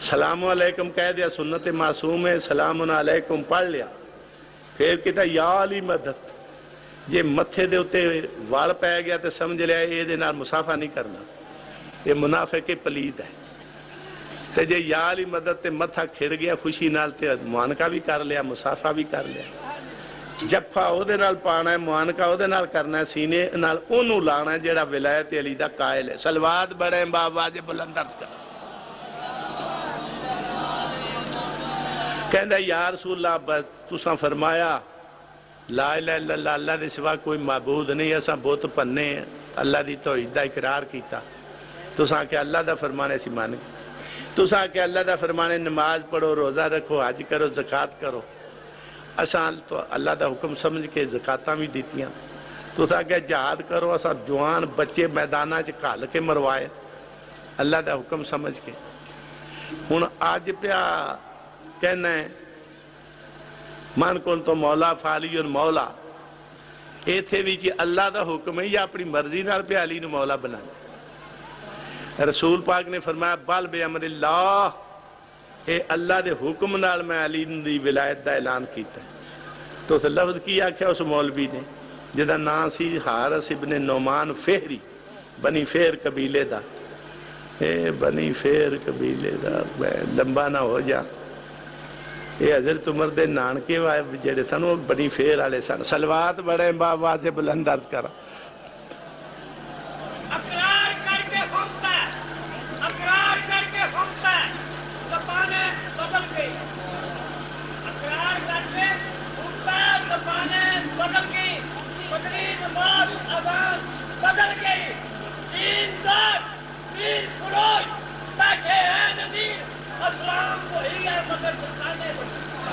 سلام علیکم کہہ دیا سنت معصوم ہے، سلام علیکم پڑھ لیا، پھر کہتا یا علی مدد، جے متھے دے اتے وال پہ گیا تو سمجھ لیا یہ دے نال مسافہ نہیں کرنا، یہ منافق پلید ہے۔ تے جے یا علی مدد تے متھا کھڑ گیا خوشی نال تے معانقہ بھی کر لیا، مسافہ بھی کر لیا، جفا او دے نال پانا ہے، معانقہ او دے نال کرنا ہے، سینے نال اونوں لانا ہے جیڑا ولایت علی دا قائل ہے۔ صلوات بڑے با واجب بلند عرض کر، کہندا یا رسول اللہ تساں فرمایا لا الہ الا اللہ، اللہ دے سوا کوئی معبود نہیں، اساں بت پنے اللہ دی توحید دا اقرار کیتا، تساں کہ اللہ دا فرمانے سی مان گئے، تساں کہ اللہ دا فرمانے نماز پڑھو، روزہ رکھو، حج کرو، زکات کرو، اساں تو اللہ دا حکم سمجھ کے زکاتاں بھی دیتیاں، تساں کہ جہاد کرو، اساں جوان بچے میدانہ چ گھل کے مروائے اللہ دا حکم سمجھ کے۔ ہن اج پیا کہنا ہے من کن تو مولا فعلی مولا، ایتھے بھی جی اللہ دا حکم ہے یا اپنی مرضی نال پہ علی نو مولا بنا؟ رسول پاک نے فرمایا بل بے امر اللہ، اے اللہ دے حکم نال میں علی دی ولایت دا اعلان کیتا ہے۔ تو اس لفظ کی آکھیا اس مولوی نے جدا نام سی حارث ابن نعمان فہری، بنی فہر قبیلے دا، اے بنی فہر قبیلے دا لمبا نہ ہو جا، یہ حضرت عمر دے نانکے جڑے سن وہ بنی فہر والے سن۔ صلوات بڑے با واجب بلند عرض کرا۔ اقرار کر کے پھونکتا ہے، اقرار کر کے پھونکتا ہے، زبانیں بدل گئی، اقرار کر کے پھونکتا ہے، زبانیں بدل گئی، بدلی نماز اذان بدل گئی، تین ذات تین فروج بیٹھے ہیں نذیر، اسلام وہی ہے مگر زبانیں بدل۔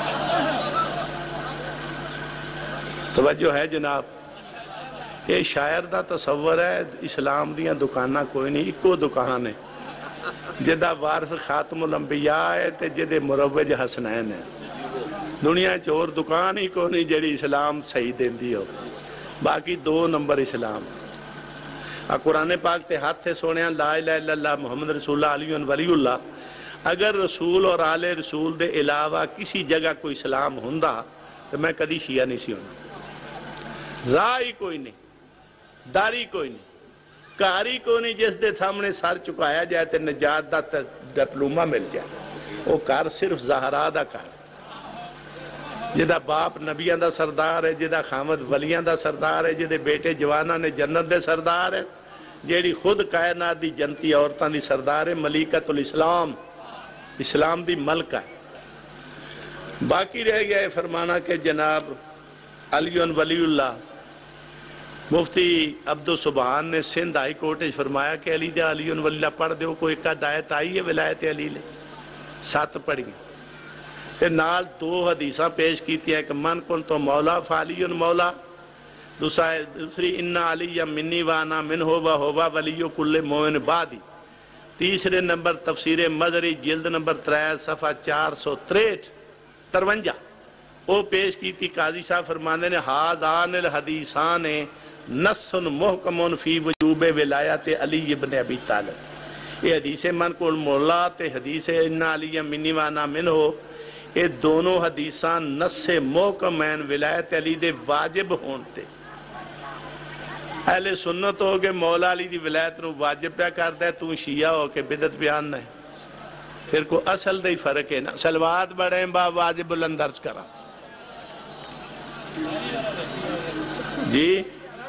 توجہ ہے جناب، یہ شاعر دا تصور ہے اسلام دیاں دکانہ کوئی نہیں، ایکو دکان ہے جدہ وارث خاتم الانبیاء ہے تے جدہ مروج حسنین ہے، دنیا چور دکان ہی کوئی نہیں جڑی اسلام صحیح دین دی ہو، باقی دو نمبر اسلام۔ قرآن پاک تے ہاتھ تے سونے لا الہ الا اللہ محمد رسول اللہ علی ولی اللہ، اگر رسول اور آل رسول دے علاوہ کسی جگہ کوئی اسلام ہوندا تو میں کدی شیعہ نہیں سی ہونا، راہ ہی کوئی نہیں، داری کوئی نہیں، کاری کوئی نہیں جس دے سامنے سر چکایا جائے تے نجات دا ڈپلومہ مل جائے، وہ کار صرف زہرا دا کار، جدہ باپ نبیاں دا سردار ہے، جدہ خامد ولیاں دا سردار ہے، جدہ بیٹے جوانہ نے جنت دے سردار ہے، جیڑی خود کائنات دی جنتی عورتاں دی سردار ہے، ملیکت الاسلام، اسلام دی ملکہ ہے۔ باقی رہ گیا ہے فرمانا کہ جناب علی ولی اللہ، مفتی عبدالسبحان نے سندھ ہائی کورٹ فرمایا کہ علی دے علی ولی اللہ پڑھ دیو، کوئی ایک ہدایت آئی ہے ولایت علی لے، سات پڑھی تے نال دو حدیثاں پیش کیتی ہیں کہ من کن تو مولا فعلی مولا، دوسری انا علی منی وانا من ہوا ہوا ولیو کل مومن بعدی، تیسرے نمبر تفسیر مظہری جلد نمبر ترائے صفحہ چار سو تریٹ ترونجا، وہ پیش کی تھی قاضی صاحب فرمانے نے ہادان الحدیثان نص محکم فی وجوب ولایت علی ابن ابی طالب، یہ حدیث من کن مولا تے حدیث انا علی منی وانا من ہو، یہ دونوں حدیثان نص محکم ہیں ولایت علی دے واجب ہونتے۔ اہل سنت ہو کہ مولا علی دی ولایت نو واجب پہ کرتا ہے، تو شیعہ ہو کہ بدعت بیان نہ ہے، پھر کو اصل دے فرق ہے نا۔ صلوات بڑھیں با واجب بلند عرض کرا جی۔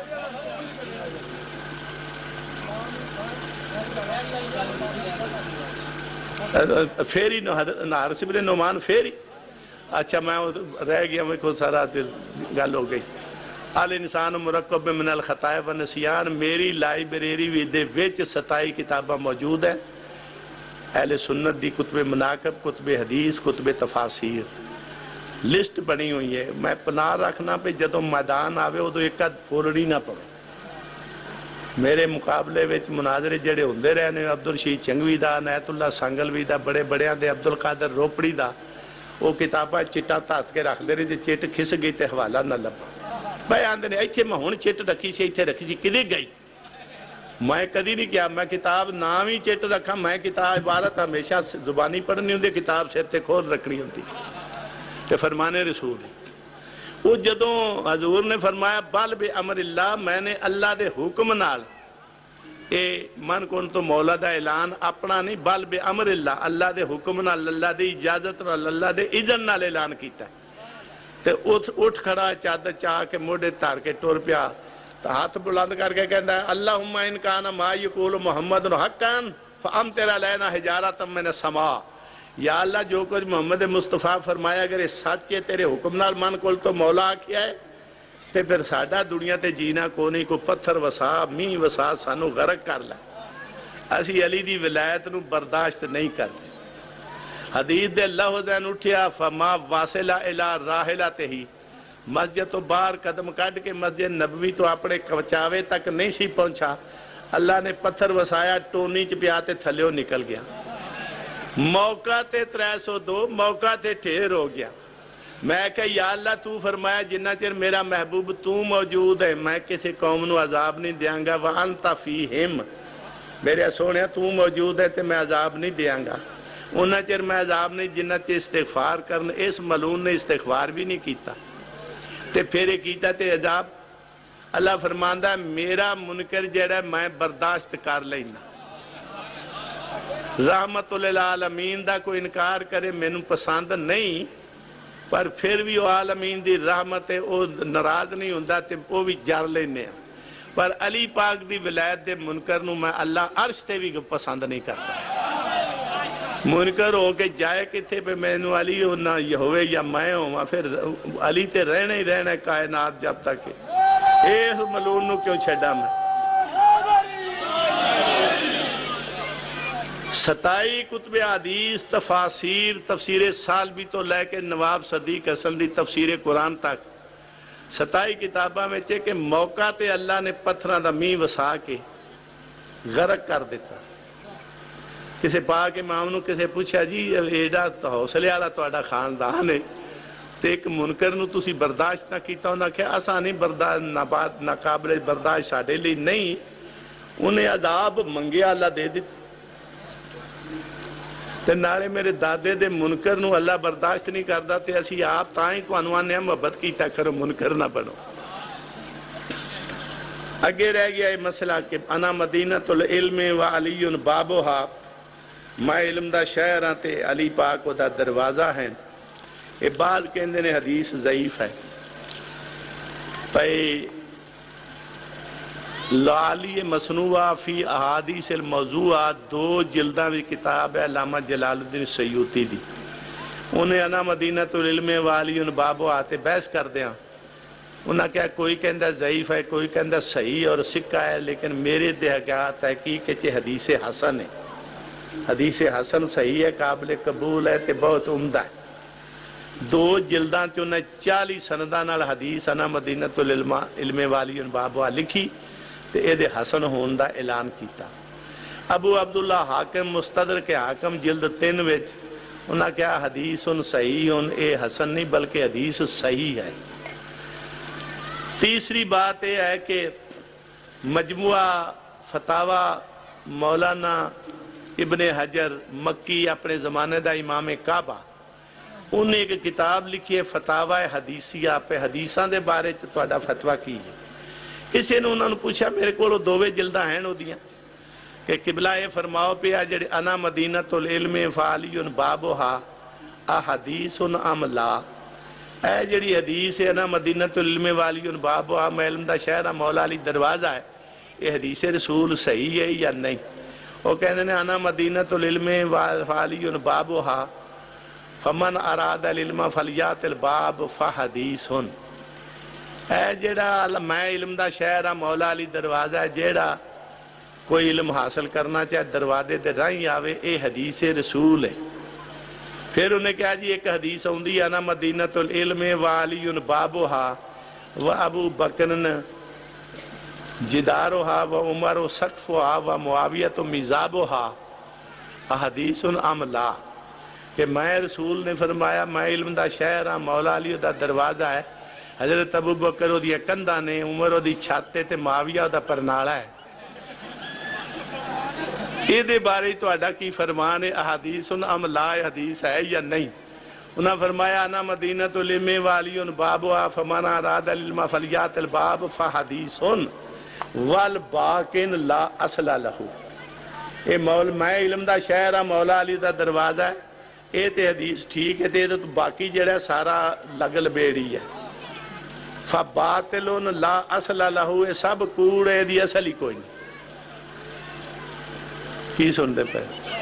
فیری حارث ابن نعمان فیری، اچھا میں رہ گیا میں کو سارا گل ہو گئی۔ آل انسان مرکب من الخطائے و نسیان، میری لائبریری دے وچ ستائی کتابہ موجود ہے، اہل سنت دی کتب مناقب، کتب حدیث، کتب تفاسیر، لسٹ بنی ہوئی ہے۔ میں پناہ رکھنا پہ جدو میدان آوے وہ تو ایک پورڑی نہ پڑے۔ میرے مقابلے وچ مناظرے جڑے ہوندے رہنے، عبدالرشید چنگوی دا، نیت اللہ سانگلوی دا، بڑے بڑیاں دے عبدالقادر روپڑی دا، وہ کتابہ چٹا تات کے رکھ دے رہے، چٹ کھس گئی تے حوالہ نہ لبا۔ بھائی آندے نے ایتھے میں ہون چٹ رکھی سی، ایتھے رکھی سی، کدے گئی؟ میں کدی نہیں کیا میں کتاب نام ہی چٹ رکھا میں کتاب عبارت ہمیشہ زبانی پڑھنی ہوندی کتاب سر تے کھول رکھنی ہوندی تے فرمان رسول وہ جدوں حضور نے فرمایا بل بے امر اللہ میں نے اللہ دے حکم نال اے من کون تو مولا دا اعلان اپنا نہیں بل بے امر اللہ اللہ دے حکم نال اللہ دی اجازت نال اللہ دے اذن نال اعلان کیتا تے اٹھ اٹھ کھڑا چادر چاہ کے موڑے تار کے ٹور پیا تو ہاتھ بلند کر کے کہتا ہے اللہم ان کان ما یقول محمد حقاً فامطر علینا حجارۃ من السماء یا اللہ جو کچھ محمد مصطفیٰ فرمایا اگر یہ سچ ہے تیرے حکم نال من کول تو مولا آکھیا ہے تے پھر ساڈا دنیا تے جینا کو نہیں کو پتھر وسا می وسا سانو غرق کر لے اسی علی دی ولایت نو برداشت نہیں کرتے حدیث دے لفظ اٹھیا فما واصل الی راحلتہ مسجد تو باہر قدم کٹ کے مسجد نبوی تو اپنے کچاوے تک نہیں سی پہنچا اللہ نے پتھر وسایا ٹونی چ پیا تے تھلیوں نکل گیا موقع تے ترے سو دو موقع تے ٹھیر ہو گیا میں کہ یا اللہ تو فرمایا جنہ چر میرا محبوب تو موجود ہے میں کسی قوم نو عذاب نہیں دیاں گا وانت فیہم میرے سونیا تو موجود ہے تے میں عذاب نہیں دیاں گا انہ چر میں عذاب نہیں جنہ چر استغفار کرنا اس ملون نے استغفار بھی نہیں کیتا تے پھر کیتا تے عذاب اللہ فرماندہ ہے میرا منکر جڑا میں برداشت کر لینا رحمت للعالمین دا کوئی انکار کرے مینوں پسند نہیں پر پھر بھی وہ عالمین دی رحمت ہے وہ ناراض نہیں ہوندا تے وہ بھی جر لینے پر علی پاک دی ولایت دے منکر نو میں اللہ عرش تے بھی پسند نہیں کرتا منکر ہو کے جائے کتھے پہ مینوں علی نہ ہوئے یا میں ہوں پھر علی تے رہنا ہی رہنا کائنات جب تک اس ملون نو کیوں چھڑا میں ستائی کتب حدیث تفاسیر تفسیر سالبی تو لے کے نواب صدیق حسن دی تفسیر قرآن تک ستائی کتابہ میں چاہے کہ موقع تے اللہ نے پتھران دا می وسا کے غرق کر دیتا کسے پاک امام نو کسے پوچھا جی ایڈا حوصلے والا تہاڈا خاندان ہے تے ایک منکر نو تسی برداشت نہ کیتا انہاں کہ اساں نہیں برداشت نہ قابل برداشت ساڈے لیے نہیں انہیں عذاب منگیا اللہ دے دیتا تے نالے میرے دادے دے منکر نو اللہ برداشت نہیں کردا تے اسی آپ تائیں کو انوانے محبت کیتا کرو منکر نہ بنو اگے رہ گیا یہ مسئلہ کہ انا مدینۃ العلم و علی بابوہا میں علم دا شہر ہاں تے علی پاک دا دروازہ ہے یہ بعد کہندے نے حدیث ضعیف ہے پئی لالی مصنوعہ فی احادیث الموضوعہ دو جلدہ بھی کتاب ہے علامہ جلال الدین سیوطی دی انہیں انا مدینۃ العلم والی ان بابو آتے بحث کر دیا انہاں کہا کوئی کہندہ ضعیف ہے کوئی کہندہ صحیح اور سکہ ہے لیکن میرے دہگاہ تحقیق ہے کہ حدیث حسن ہے حدیث حسن صحیح ہے قابل قبول ہے تے بہت عمدہ ہے دو جلداں چ انہیں چالی سنداں نال حدیث انا مدینۃ العلم علم والی ان بابو لکھی تے اے دے حسن ہون دا اعلان کیتا ابو عبداللہ حاکم مستدرک حاکم جلد تین وچ انہاں کہا حدیث صحیح اے حسن نہیں بلکہ حدیث صحیح ہے تیسری بات یہ ہے کہ مجموعہ فتاوی مولانا ابن حجر مکی اپنے زمانے دا امام کعبہ انہیں ایک کتاب لکھی ہے فتاوی حدیثیہ پہ حدیثاں دے بارے تہاڈا فتویٰ کی ہے کسی نے انہوں نے پوچھا میرے کو دووے جلدہ ہیں نو دیاں کہ قبلہ یہ فرماؤ پیا جڑے انا مدینۃ العلم فعلی بابوہا احادیث ام لا اے جڑی حدیث ہے انا مدینۃ العلم والی بابوہا میں علم دا شہر مولا علی دروازہ ہے یہ حدیث رسول صحیح ہے یا نہیں وہ کہتے ہیں انا مدینۃ العلم فعلی بابوہا فمن اراد العلم فلیات الباب فحدیث اے جیڑا میں علم دا شہر ہے مولا علی دروازہ ہے جیڑا کوئی علم حاصل کرنا چاہے دروازے دے راہیں آوے اے حدیث رسول ہے پھر انہیں کہا جی ایک حدیث ہوندی انا مدینۃ العلم و علی بابوہا و ابو بکرن جداروہا و عمر سقفوہا و معاویت میزابوہا حدیث ام لا کہ میں رسول نے فرمایا میں علم دا شہر ہاں مولا علی دا دروازہ ہے حضرت ابو بکر او دی کندھاں نے عمر او دی چھاتے تے معاویہ دا پرنالا ہے یہ دے بارے تہاڈا کی فرمان ہے؟ احادیث ام لا حدیث ہے یا نہیں؟ انہاں فرمایا انا مدینۃ العلم والی بابها فمن اراد العلم فلیات الباب فحدیث والباقن لا اصل له. اے مول میں علم دا شہر ہاں، مولا علی دا دروازہ ہے، اے تے حدیث ٹھیک ہے، تے تو باقی جڑا سارا لگل بیڑی ہے. فباطل لا اصل له، اے سب کوڑ ہے، دی اصل ہی کوئی نہیں. کی سن دے پہ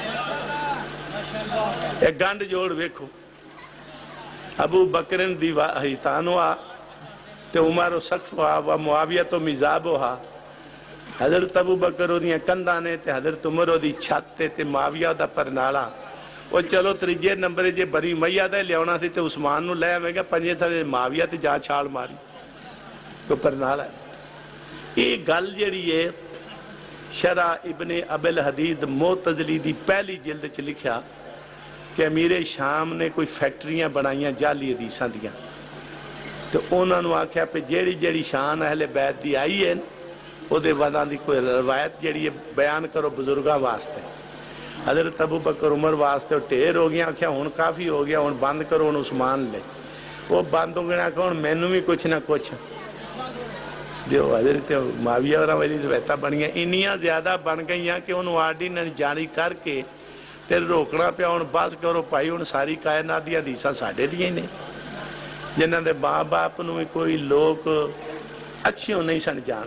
ایک گنڈ جوڑ ویکھو. ابو بکرن دی حیتان ہوا تے عمر و سقف ہوا و معاویہ تو مزاب ہوا. حضرت ابو بکر دی کندھاں نے تے حضرت عمر دی چھت تے تے معاویہ دا پرنالا. وہ چلو تریجے نمبر جے بری میاں دا لیاونا سی تے عثمان نو لے آوے گا، پنجے تھے معاویہ تے جا چھال ماری تو پرنالا. یہ گل جڑی ہے شرح ابن ابی الحدید معتزلی دی پہلی جلد چ لکھیا کہ امیر شام نے کوئی فیکٹریاں بنائیاں جعلی حدیثاں دیاں، تو انہوں نے آکھیا پہ جیڑی جیڑی شان اہل بیت دی آئی ہے او دے وعدہ دی کوئی روایت جیڑی ہے بیان کرو بزرگاں واسطے. حضرت ابو بکر عمر واسطے ٹھیر ہو گیا، آکھیا ہن کافی ہو گیا، ہن بند کرو، ہن عثمان لے. وہ بند ہو گیا کہ ہن مینوں بھی کچھ نہ کچھ جو حضرت معاویہ اور والی روایتاں بنیاں انیاں زیادہ بن گئیاں کہ انہوں آرڈیننس جاری کر کے تے روکنا پیا. ہن بس کرو بھائی، ہن ساری کائنات دی حدیثاں ساڈے دیاں نے، جنہاں دے ماں باپ نوں کوئی لوگ اچھیوں نہیں سن جان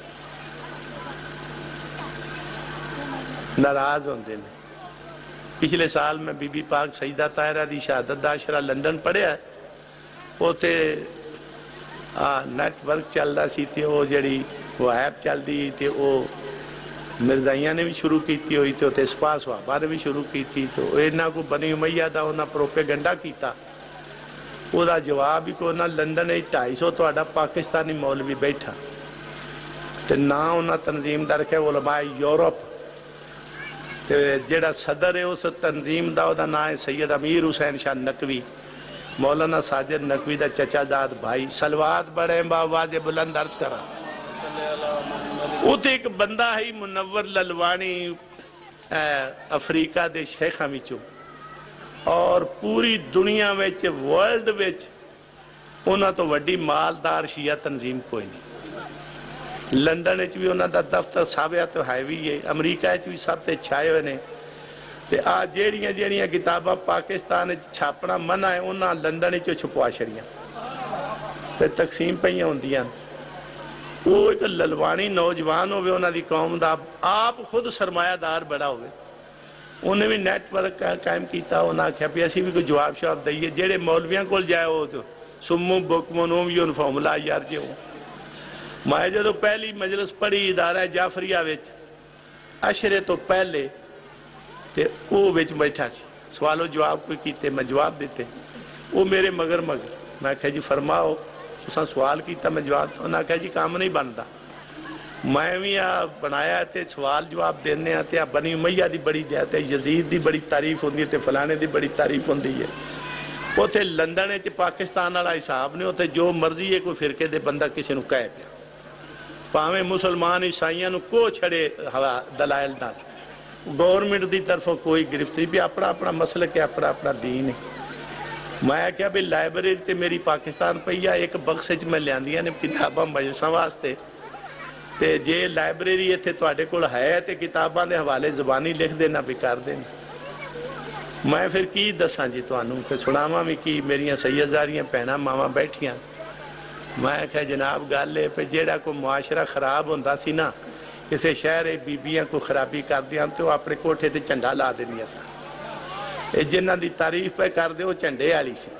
ناراض ہوندے نے. پچھلے سال میں بی بی پاک سیدہ طاہرہ دی شہادت دا عشرہ لنڈن پڑھیا ہے. اوتے نیٹ ورک چل رہا سی تے وہ جڑی وہ ایپ چل دی تے وہ مرزائیاں نے بھی شروع کیتی ہوئی تے اوتے سپاہ صحابہ نے بھی شروع کیتی. تو انہاں کو بنی امیہ دا انہاں پروپیگنڈا کیتا. وہ دا جواب ہی کو انہاں لندن ہے ڈھائی سو تہاڈا پاکستانی مولوی بیٹھا تے نہ انہاں تنظیم دا رکھے علماء یورپ. تے جڑا صدر ہے اس تنظیم دا دا نام ہے سید امیر حسین شاہ نقوی، مولانا ساجد نقوی دا چچا داد بھائی. صلوات بڑے با آواز بلند عرض کرا. وہ تے ایک بندہ ہے منور للوانی افریقہ دے شیخاں وچوں، اور پوری دنیا وچ ورلڈ وچ انہاں تو وڈی مالدار شیعہ تنظیم کوئی نہیں. لندن وچ بھی انہاں دا دفتر سابیا تو ہائیوی ہے، امریکہ وچ بھی سب تے چھائے ہوئے نے. تے آ جیڑیاں جیڑیاں کتاباں پاکستان وچ چھاپنا منع ہے انہاں لندن وچ چھپوا چھڑیاں تے تقسیم پئیاں ہوندیاں. وہ ایک للوانی نوجوان ہوئے انہاں دی قوم دا، آپ خود سرمایہ دار بڑا ہوئے، انہیں بھی نیٹ ورک قائم کیتا. انہاں آکھیا پیا اسی بھی کوئی جواب شواب دئیے. جیڑے مولویاں کول جائے ہو تو سمو بکمن عمی فہم لا یرجعون. میں جدو پہلی مجلس پڑھی ادارہ جعفریہ وچ عشرے تو پہلے تے او وچ بیٹھا سی، سوال و جواب کوئی کیتے، میں جواب دیتے. وہ میرے مگر مگر میں کہا جی فرماؤ، تساں سوال کیتا میں جواب. انہاں کہا جی کام نہیں بنتا. میں بھی بنایا تے سوال جواب دینے آتے بنی امیہ دی بڑی دیتے، یزید دی بڑی تعریف ہوندی ہے، فلانے دی بڑی تعریف ہوندی ہے. اوتھے لندن وچ پاکستان والا حساب نے، اوتھے جو مرضی ہے کوئی فرقے دے بندہ کسی نو کہے پیا، پاویں مسلمان عیسائیاں نو کو چھڑے دلائل نال. گورنمنٹ دی طرفوں کوئی گرفتری بھی اپنا اپنا مسلک ہے، اپنا اپنا دین ہے. میں کہا بھی لائبریری تے میری پاکستان پئی ہے، ایک بکس وچ میں لیاندیاں نے کتاباں مجلساں واسطے. تے جے لائبریری ایتھے تواڈے کول ہے تے کتاباں دے حوالے زبانی لکھ دینا بھی کر دینا. میں پھر کی دساں جی تانوں تے سناواں بھی کی. میریاں سیدزاریاں بہناں ماواں بیٹھیاں. میں کہا جناب گل ہے پہ جیڑا کوئی معاشرہ خراب ہوندا سی نا، کسے شہر بیبیاں کو خرابی کر دیاں تو اپنے کوٹھے تے جھنڈا لا دینیاں سن. اے جنہاں دی تعریف پہ کر دے وہ جھنڈے والی سی.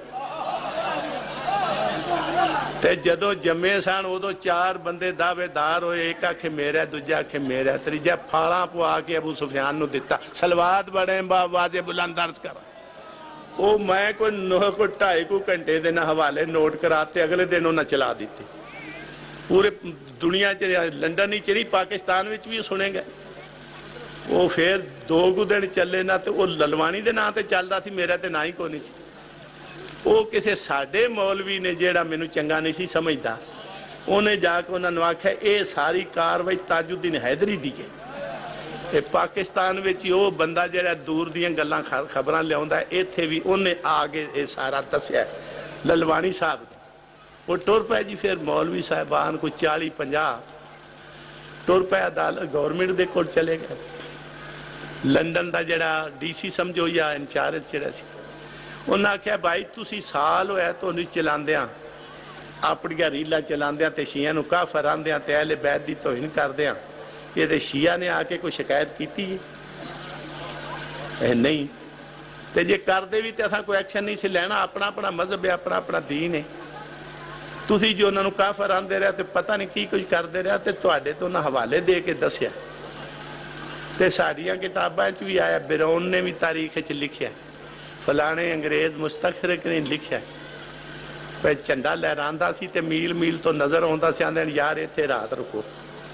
تے جدو جمے سن ادو چار بندے دعوے دار ہوئے، ایک آکھے میرا، دوجا آکھے میرا، تریجا پھاڑاں پوا کے ابو سفیان نو دتا. صلوات بڑے با آواز بلند عرض کر. وہ میں کوئی نو کو ٹھائی کو گھنٹے دے نہ حوالے نوٹ کراتے، اگلے دن انہاں چلا دیتے. پورے دنیا چ لندن ہی چلی، پاکستان وچ بھی سنے گئے. وہ پھر دو کو دن چلے نہ تو وہ للوانی دے نام تے چلدا سی، میرا تے نہ ہی کوئی نہیں سی. وہ کسے ساڈے مولوی نے جیڑا مینوں چنگا نہیں سی سمجھدا، انہیں جا کے انہاں نوں آکھیا اے ساری کاروائی تاج الدین حیدری دی ہے. ਇਹ ਪਾਕਿਸਤਾਨ ਵਿੱਚ ਹੀ ਉਹ ਬੰਦਾ ਜਿਹੜਾ ਦੂਰ ਦੀਆਂ ਗੱਲਾਂ ਖਬਰਾਂ ਲਿਆਉਂਦਾ, ਇੱਥੇ ਵੀ ਉਹਨੇ ਆ ਕੇ ਇਹ ਸਾਰਾ ਦੱਸਿਆ। ਲਲਵਾਣੀ ਸਾਹਿਬ ਉਹ ਟੁਰ ਪਏ ਜੀ, ਫਿਰ ਮੌਲਵੀ ਸਾਹਿਬਾਨ ਕੋਈ ਚਾਲੀ ਪੰਜਾਹ ਟੁਰ ਪਏ ਅਦਾਲਤ ਗੌਰਮੈਂਟ ਦੇ ਕੋਲ ਚਲੇ ਗਏ। ਲੰਡਨ ਦਾ ਜਿਹੜਾ ਡੀ ਸੀ ਸਮਝੋ ਜਾਂ ਇੰਚਾਰਜ ਜਿਹੜਾ ਸੀ, ਉਹਨਾਂ ਆਖਿਆ ਭਾਈ ਤੁਸੀਂ ਸਾਲ ਹੋਇਆ ਤੁਹਾਨੂੰ ਚਲਾਉਂਦਿਆਂ, ਆਪਣੀਆਂ ਰੀਲਾਂ ਚਲਾਉਂਦਿਆਂ ਤੇ ਸ਼ੀਆਂ ਨੂੰ ਕਾਫਰ ਆਂਦਿਆਂ ਤੇ ਅਹਿਲੇ ਬੈਤ ਦੀ ਤੋਹੀਨ ਕਰਦਿਆਂ, یہ تے شیعہ نے آ کے کوئی شکایت کیتی ہے نہیں تے جے کر دے بھی تے اساں کوئی ایکشن نہیں سی لینا، اپنا اپنا مذہب ہے، اپنا اپنا دین ہے۔ تسی جو انہاں نوں کافر آندے رہے تے پتہ نہیں کی کچھ کردے رہے تے تواڈے تو انہاں حوالے دے کے دسیا تے ساڈیاں کتاباں وچ بھی آیا، بیرون نے بھی تاریخ وچ لکھیا فلانے انگریز مستشرق نے لکھیا پہ جھنڈا لہراندا سی تے میل میل تو نظر آوندا سی، آندے یار ایتھے رات رکو۔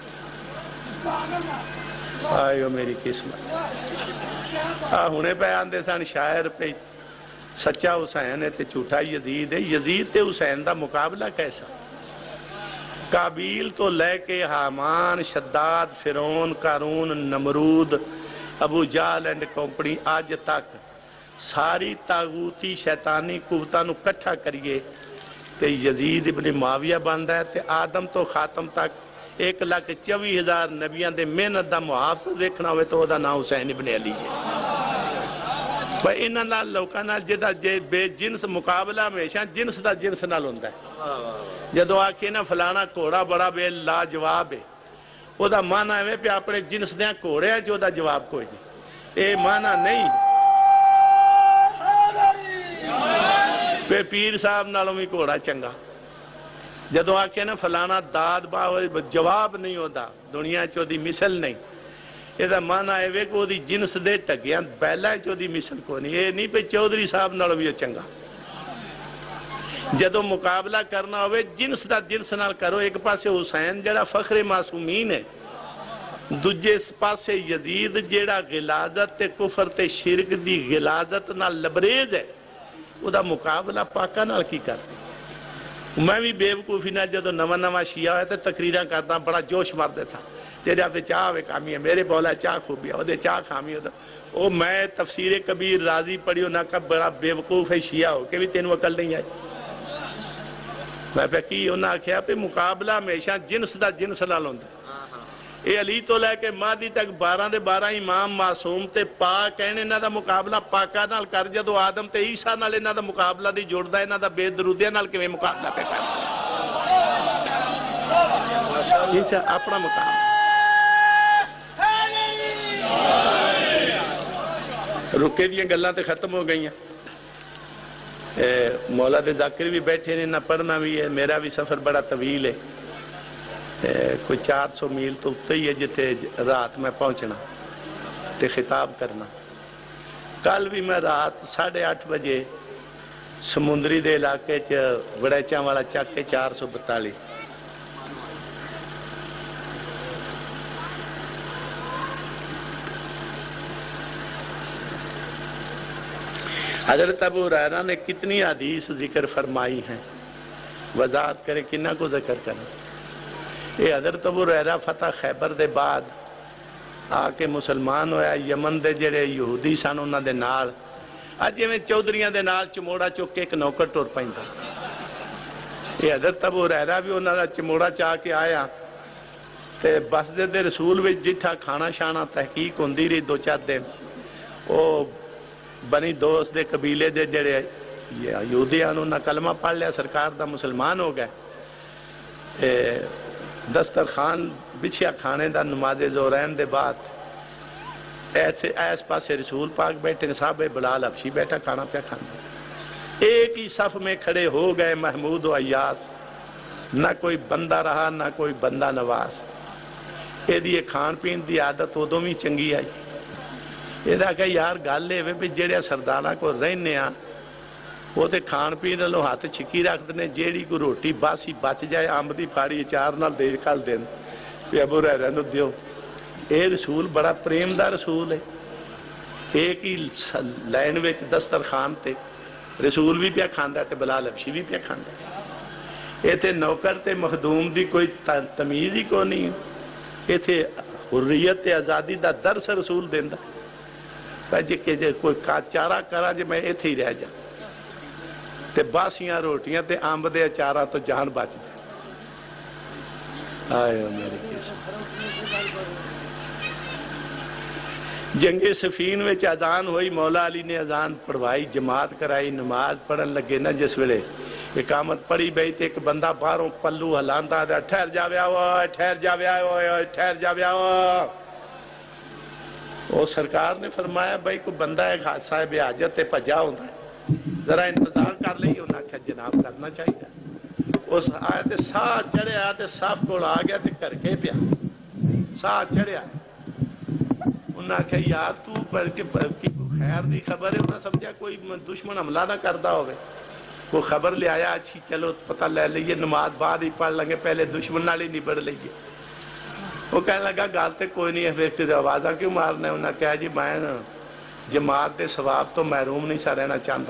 آئیو میری قسمت ہونے پہ آندے سن شاعر پہ سچا حسین ہے تے جھوٹا یزید ہے۔ یزید تے حسین دا مقابلہ کیسا؟ قابیل تو لے کے حامان، شداد، فرعون، قارون، نمرود، ابو جہل اینڈ کمپنی آج تک ساری تاغوتی شیطانی قوتاں نو کٹھا کریے تے یزید ابن معاویہ بندا ہے تے آدم تو خاتم تک ایک لاکھ چوی ہزار نبیان دے محنت دا محافظ دیکھنا ہوئے تو دا نام حسین ابن علی ہے۔ پر انہاں نال لوکاں نال جدا بے جنس مقابلہ ہمیشہ جنس دا جنس نال ہوندا ہے۔ جدو آکھے نا فلانا گھوڑا بڑا بے لاجواب ہے، او دا معنی ہے پہ اپنے جنس دیاں گھوڑے ہیں جو دا جواب کوئی نہیں، اے معنی نہیں پہ پیر صاحب نالوں بھی گھوڑا چنگا۔ جدو آکھے نا فلانا داد باوے جواب نہیں ہوتا، دنیا چو دی مثل نہیں، یہ دا معنی ہے کہ وہ دی جنس دے ٹگیاں بیلہ چو دی مثل کو نہیں، یہ نہیں پہ چودھری صاحب نالوں بھی چنگا۔ جدو مقابلہ کرنا ہوئے جنس دا جنس نال کرو، ایک پاسے حسین جڑا فخر معصومین ہے، دوجے پاسے یزید جڑا غلاظت تے کفر تے شرک دی غلاظت نال لبریز ہے، وہ دا مقابلہ پاکا نال کی کرتے۔ میں بھی بیوقوفی نہ جدو نواں نواں شیعہ ہوئے تھے تقریرہ کرتا ہوں، بڑا جوش مردے تھا، تیرے آپ دے چاہ ہوئے کامی ہے، میرے بولا چاہ خوبی ہے، وہ دے چاہ خامی ہوتا۔ او میں تفسیر کبیر راضی پڑھی ہو نہ کب بڑا بیوقوف ہے شیعہ ہو کہ بھی تینوں عقل نہیں آئی۔ میں پہ کی انہاں آکھیا پہ مقابلہ ہمیشہ جنس دا جنس نال ہوندا۔ اے علی تو لے کے مہدی تک بارہ دے بارہ امام معصوم تے پاک ہیں، انہاں دا مقابلہ پاکا نال کر، جدو آدم تے عیسیٰ نال انہاں دا مقابلہ دی جوڑدا ہے، انہاں دا بے درودیاں نال کیویں مقابلہ پہ کر یہ اپنا مقام۔ رکے دیاں گلاں تے ختم ہو گئی ہیں، مولا دے ذاکر بھی بیٹھے نے، نہ پڑھنا بھی ہے، میرا بھی سفر بڑا طویل ہے، کوئی چار سو میل تو اتے ہی ہے جتے رات میں پہنچنا تے خطاب کرنا۔ کل بھی میں رات ساڑھے آٹھ بجے سمندری دے علاقے چ وڑیچاں والا چک کے چار سو بتالی حضرت ابو ہریرہ نے کتنی حدیث ذکر فرمائی ہیں، وضاحت کرے کنہ کو ذکر کریں۔ یہ حضرت ابو ہریرہ فتح خیبر دے بعد آکے مسلمان ہویا، یمن دے جڑے یہودی سن انہاں دے نال اج میں چودھریاں دے نال چموڑا چک کے ایک نوکر ٹر پیندا۔ یہ حضرت ابو ہریرہ بھی انہاں دا چموڑا چاہ کے آیا تے بس دے دے رسول وچ جتھا کھانا شانا تحقیق ہوندی رہی دو چار دن، او بنی دوست دے قبیلے دے جڑے یہودیاں انہاں کلمہ پڑھ لیا، سرکار دا مسلمان ہو گئے۔ دسترخوان بچھیا کھانے دا نماز زہرین دے بعد ایسے ایس پاسے رسول پاک بیٹھے، صاحب بلال حبشی بیٹھا کھانا پیا کھانا، ایک ہی صف میں کھڑے ہو گئے محمود و عیاس، نہ کوئی بندہ رہا نہ کوئی بندہ نواز۔ یہ دیئے کھان پین دی عادت ادوں بھی چنگی آئی۔ یہ دا کہ یار گل لے وے جڑے سرداراں کو رہنے آ وہ تے کھان پین لو ہاتھ چھکی رکھ دنے، جیڑی کو روٹی باسی بچ جائے امب دی پھاڑی چار نال دے کھل دین پہ ابو ہریرہ نو دیو۔ اے رسول بڑا پریم دا رسول ہے، ایک ہی لائن وچ دسترخوان تے رسول بھی پیا کھاندا تے بلال حبشی بھی پیا کھاندا۔ اے تے نوکر تے مخدوم دی کوئی تمیز ہی کو نہیں، اے تے حریت تے آزادی دا درس رسول دیندا پہ جے کہ جے کوئی چارہ کرا جے میں ایتھے ہی رہ جا تے باسیاں روٹیاں تے آمب دے اچارہ تو جان بچ جائے. آئے میری قسمت. جنگ صفین میں اذان ہوئی, مولا علی نے اذان پڑھوائی, جماعت کرائی, نماز پڑھن لگے نا جس ویلے اقامت پڑھی بئی تے ایک بندہ باہروں پلو ہلاندا دا ٹھہر جا ویا اوئے ٹھہر جا ویا اوئے ٹھہر جا ویا اوئے. وہ سرکار نے فرمایا بھائی کوئی بندہ ہے صاحب حاجت تے بھجا ہوندا ہے, ذرا انتظار کر لئی. انہاں کہا جناب کرنا چاہیے. اس آئے تے ساہ چڑھیا تے صاف کول آ گیا تے کر کے پیا ساہ چڑھیا. انہاں کہا یار تو پڑھ کے خیر دی خبر ہے. انہاں سمجھا کوئی دشمن حملہ نہ کردا ہوئے. وہ خبر لے آیا اچھی چلو پتہ لے لئیے نماز بعد ہی پڑھ لیں گے پہلے دشمن نال ہی نبڑ لئیے. وہ کہنے لگا گال تے کوئی نہیں ہے ویکتے دے آوازہ کیوں مارنا ہے. انہاں کہا جی میں جماعت دے ثواب تو محروم نہیں سا رہنا چاہتا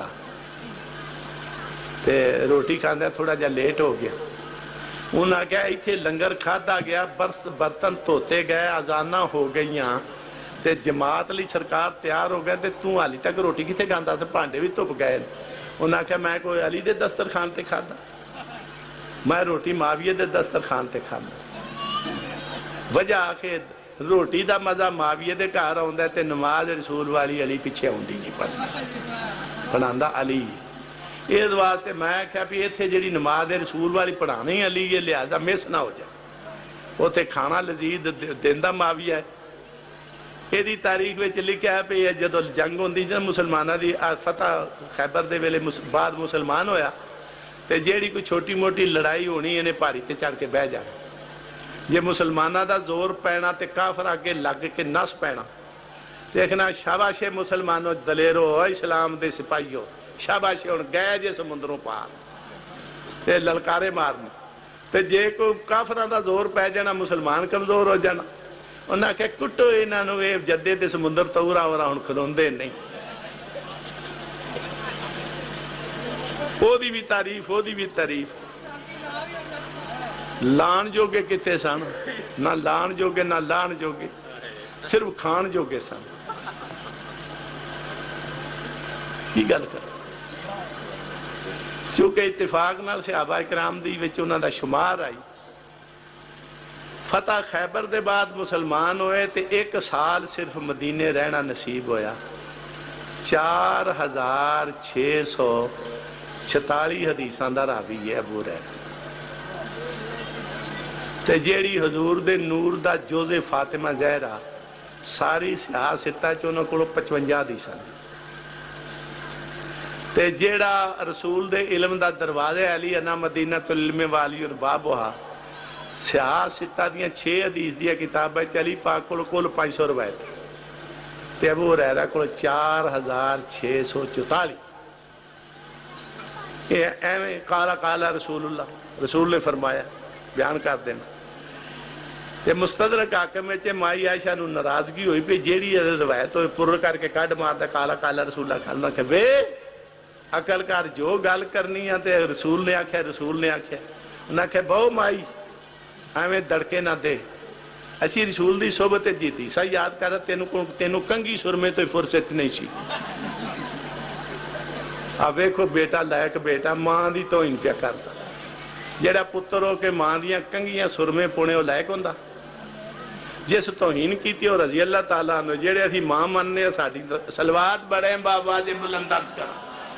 تے روٹی کھاندے تھوڑا جا لیٹ ہو گیا. انہاں کہا ایتھے لنگر کھادا گیا برتن دھوتے گئے اذاناں ہو گئیاں تے جماعت لی سرکار تیار ہو گئے تے تو حالی تک روٹی کتے کھاندا سے پانڈے بھی دھپ گئے. انہاں کہا میں کوئی علی دے دسترخوان تے کھادا, میں روٹی معاویہ دے دسترخوان تے کھادا. وجہ آکے روٹی دا مزہ معاویہ دے گھر ہوندا تے نماز رسول والی علی پیچھے ہوندی نہیں پڑھنا پڑھاندا علی. اس واسطے میں کہا بھی ایتھے جڑی نماز رسول والی پڑھانی علی یہ لہذا مس نہ ہو جائے. اوتھے کھانا لذیذ دیندا معاویہ ہے. یہ دی تاریخ وچ لکھیا ہے کہ جدو جنگ ہوندی سی مسلماناں دی فتح خیبر دے ویلے بعد مسلمان ہویا تے جیڑی کوئی چھوٹی موٹی لڑائی ہونی انہیں پہاڑی تے چڑھ کے بہ جانا. جے مسلماناں دا زور پینا تے کافر آگے لگ کے نس پینا دیکھنا شاباش مسلمانوں دلیرو اسلام دے سپاہیو شاباش ہن گئے جے سمندروں پار تے للکارے مارنے. تے جے کوئی کافراں دا زور پہ جانا مسلمان کمزور ہو جانا. انہاں کہ کٹو انہاں نو اے جدے دے سمندر تورا ورا ہن کھلوندے نہیں. او دی بھی تعریف او دی بھی تعریف. لان جوگے کتے سن, نہ لان جوگے نہ لان جوگے, صرف کھان جوگے سن. کی گل کر چونکہ اتفاق نال صحابہ اکرام دی وچ انہاں دا شمار آئی. فتح خیبر دے بعد مسلمان ہوئے تے ایک سال صرف مدینے رہنا نصیب ہویا. چار ہزار چھ سو چھتالی حدیثاں دا راوی ہے ابو ہریرہ تے جیڑی حضور دے نور دا جوز فاطمہ زہرا ساری سیاہ ستہ چونوں کلو پچونجا حدیثاں تے جیڑا رسول دے علم دا دروازے علی انا مدینہ العلم والی البابوہا سیاہ ستہ دیاں چھ حدیث دیا کتاب ہے چلی پاک کل کل پانچ سو روایت تے ابو ہریرہ کل چار ہزار چھ سو چوتالی. ایویں قالا قالا رسول اللہ رسول نے فرمایا بیان کر دینا. تے مستدرک حاکم میں چے مائی عائشہ نو ناراضگی ہوئی پہ جیڑی روایت ہوئی پور کر کے کڈ ماردا قالا قالا رسول اللہ کھلنا کہ وے عقل کر جو گل کرنی ہے تے رسول نے آکھیا رسول نے آکھیا. انہاں کہ بہو مائی ایویں دڑکے نہ دے اسی رسول دی صحبت جیتی سا یاد کر تینوں تینوں کنگھی سرمے تو فرصت نہیں سی. اب ویکھو بیٹا لائق بیٹا ماں دی توہین پیا کردا. جیڑا پتر ہو کے ماں دیاں کنگھیاں سرمے پونے وہ لائق ہوندا. جس توہین کیتی وہ رضی اللہ تعالیٰ عنہ جیڑے اسی ماں مننے ساڈی صلوات بڑے بابا جے بلند عرض کر.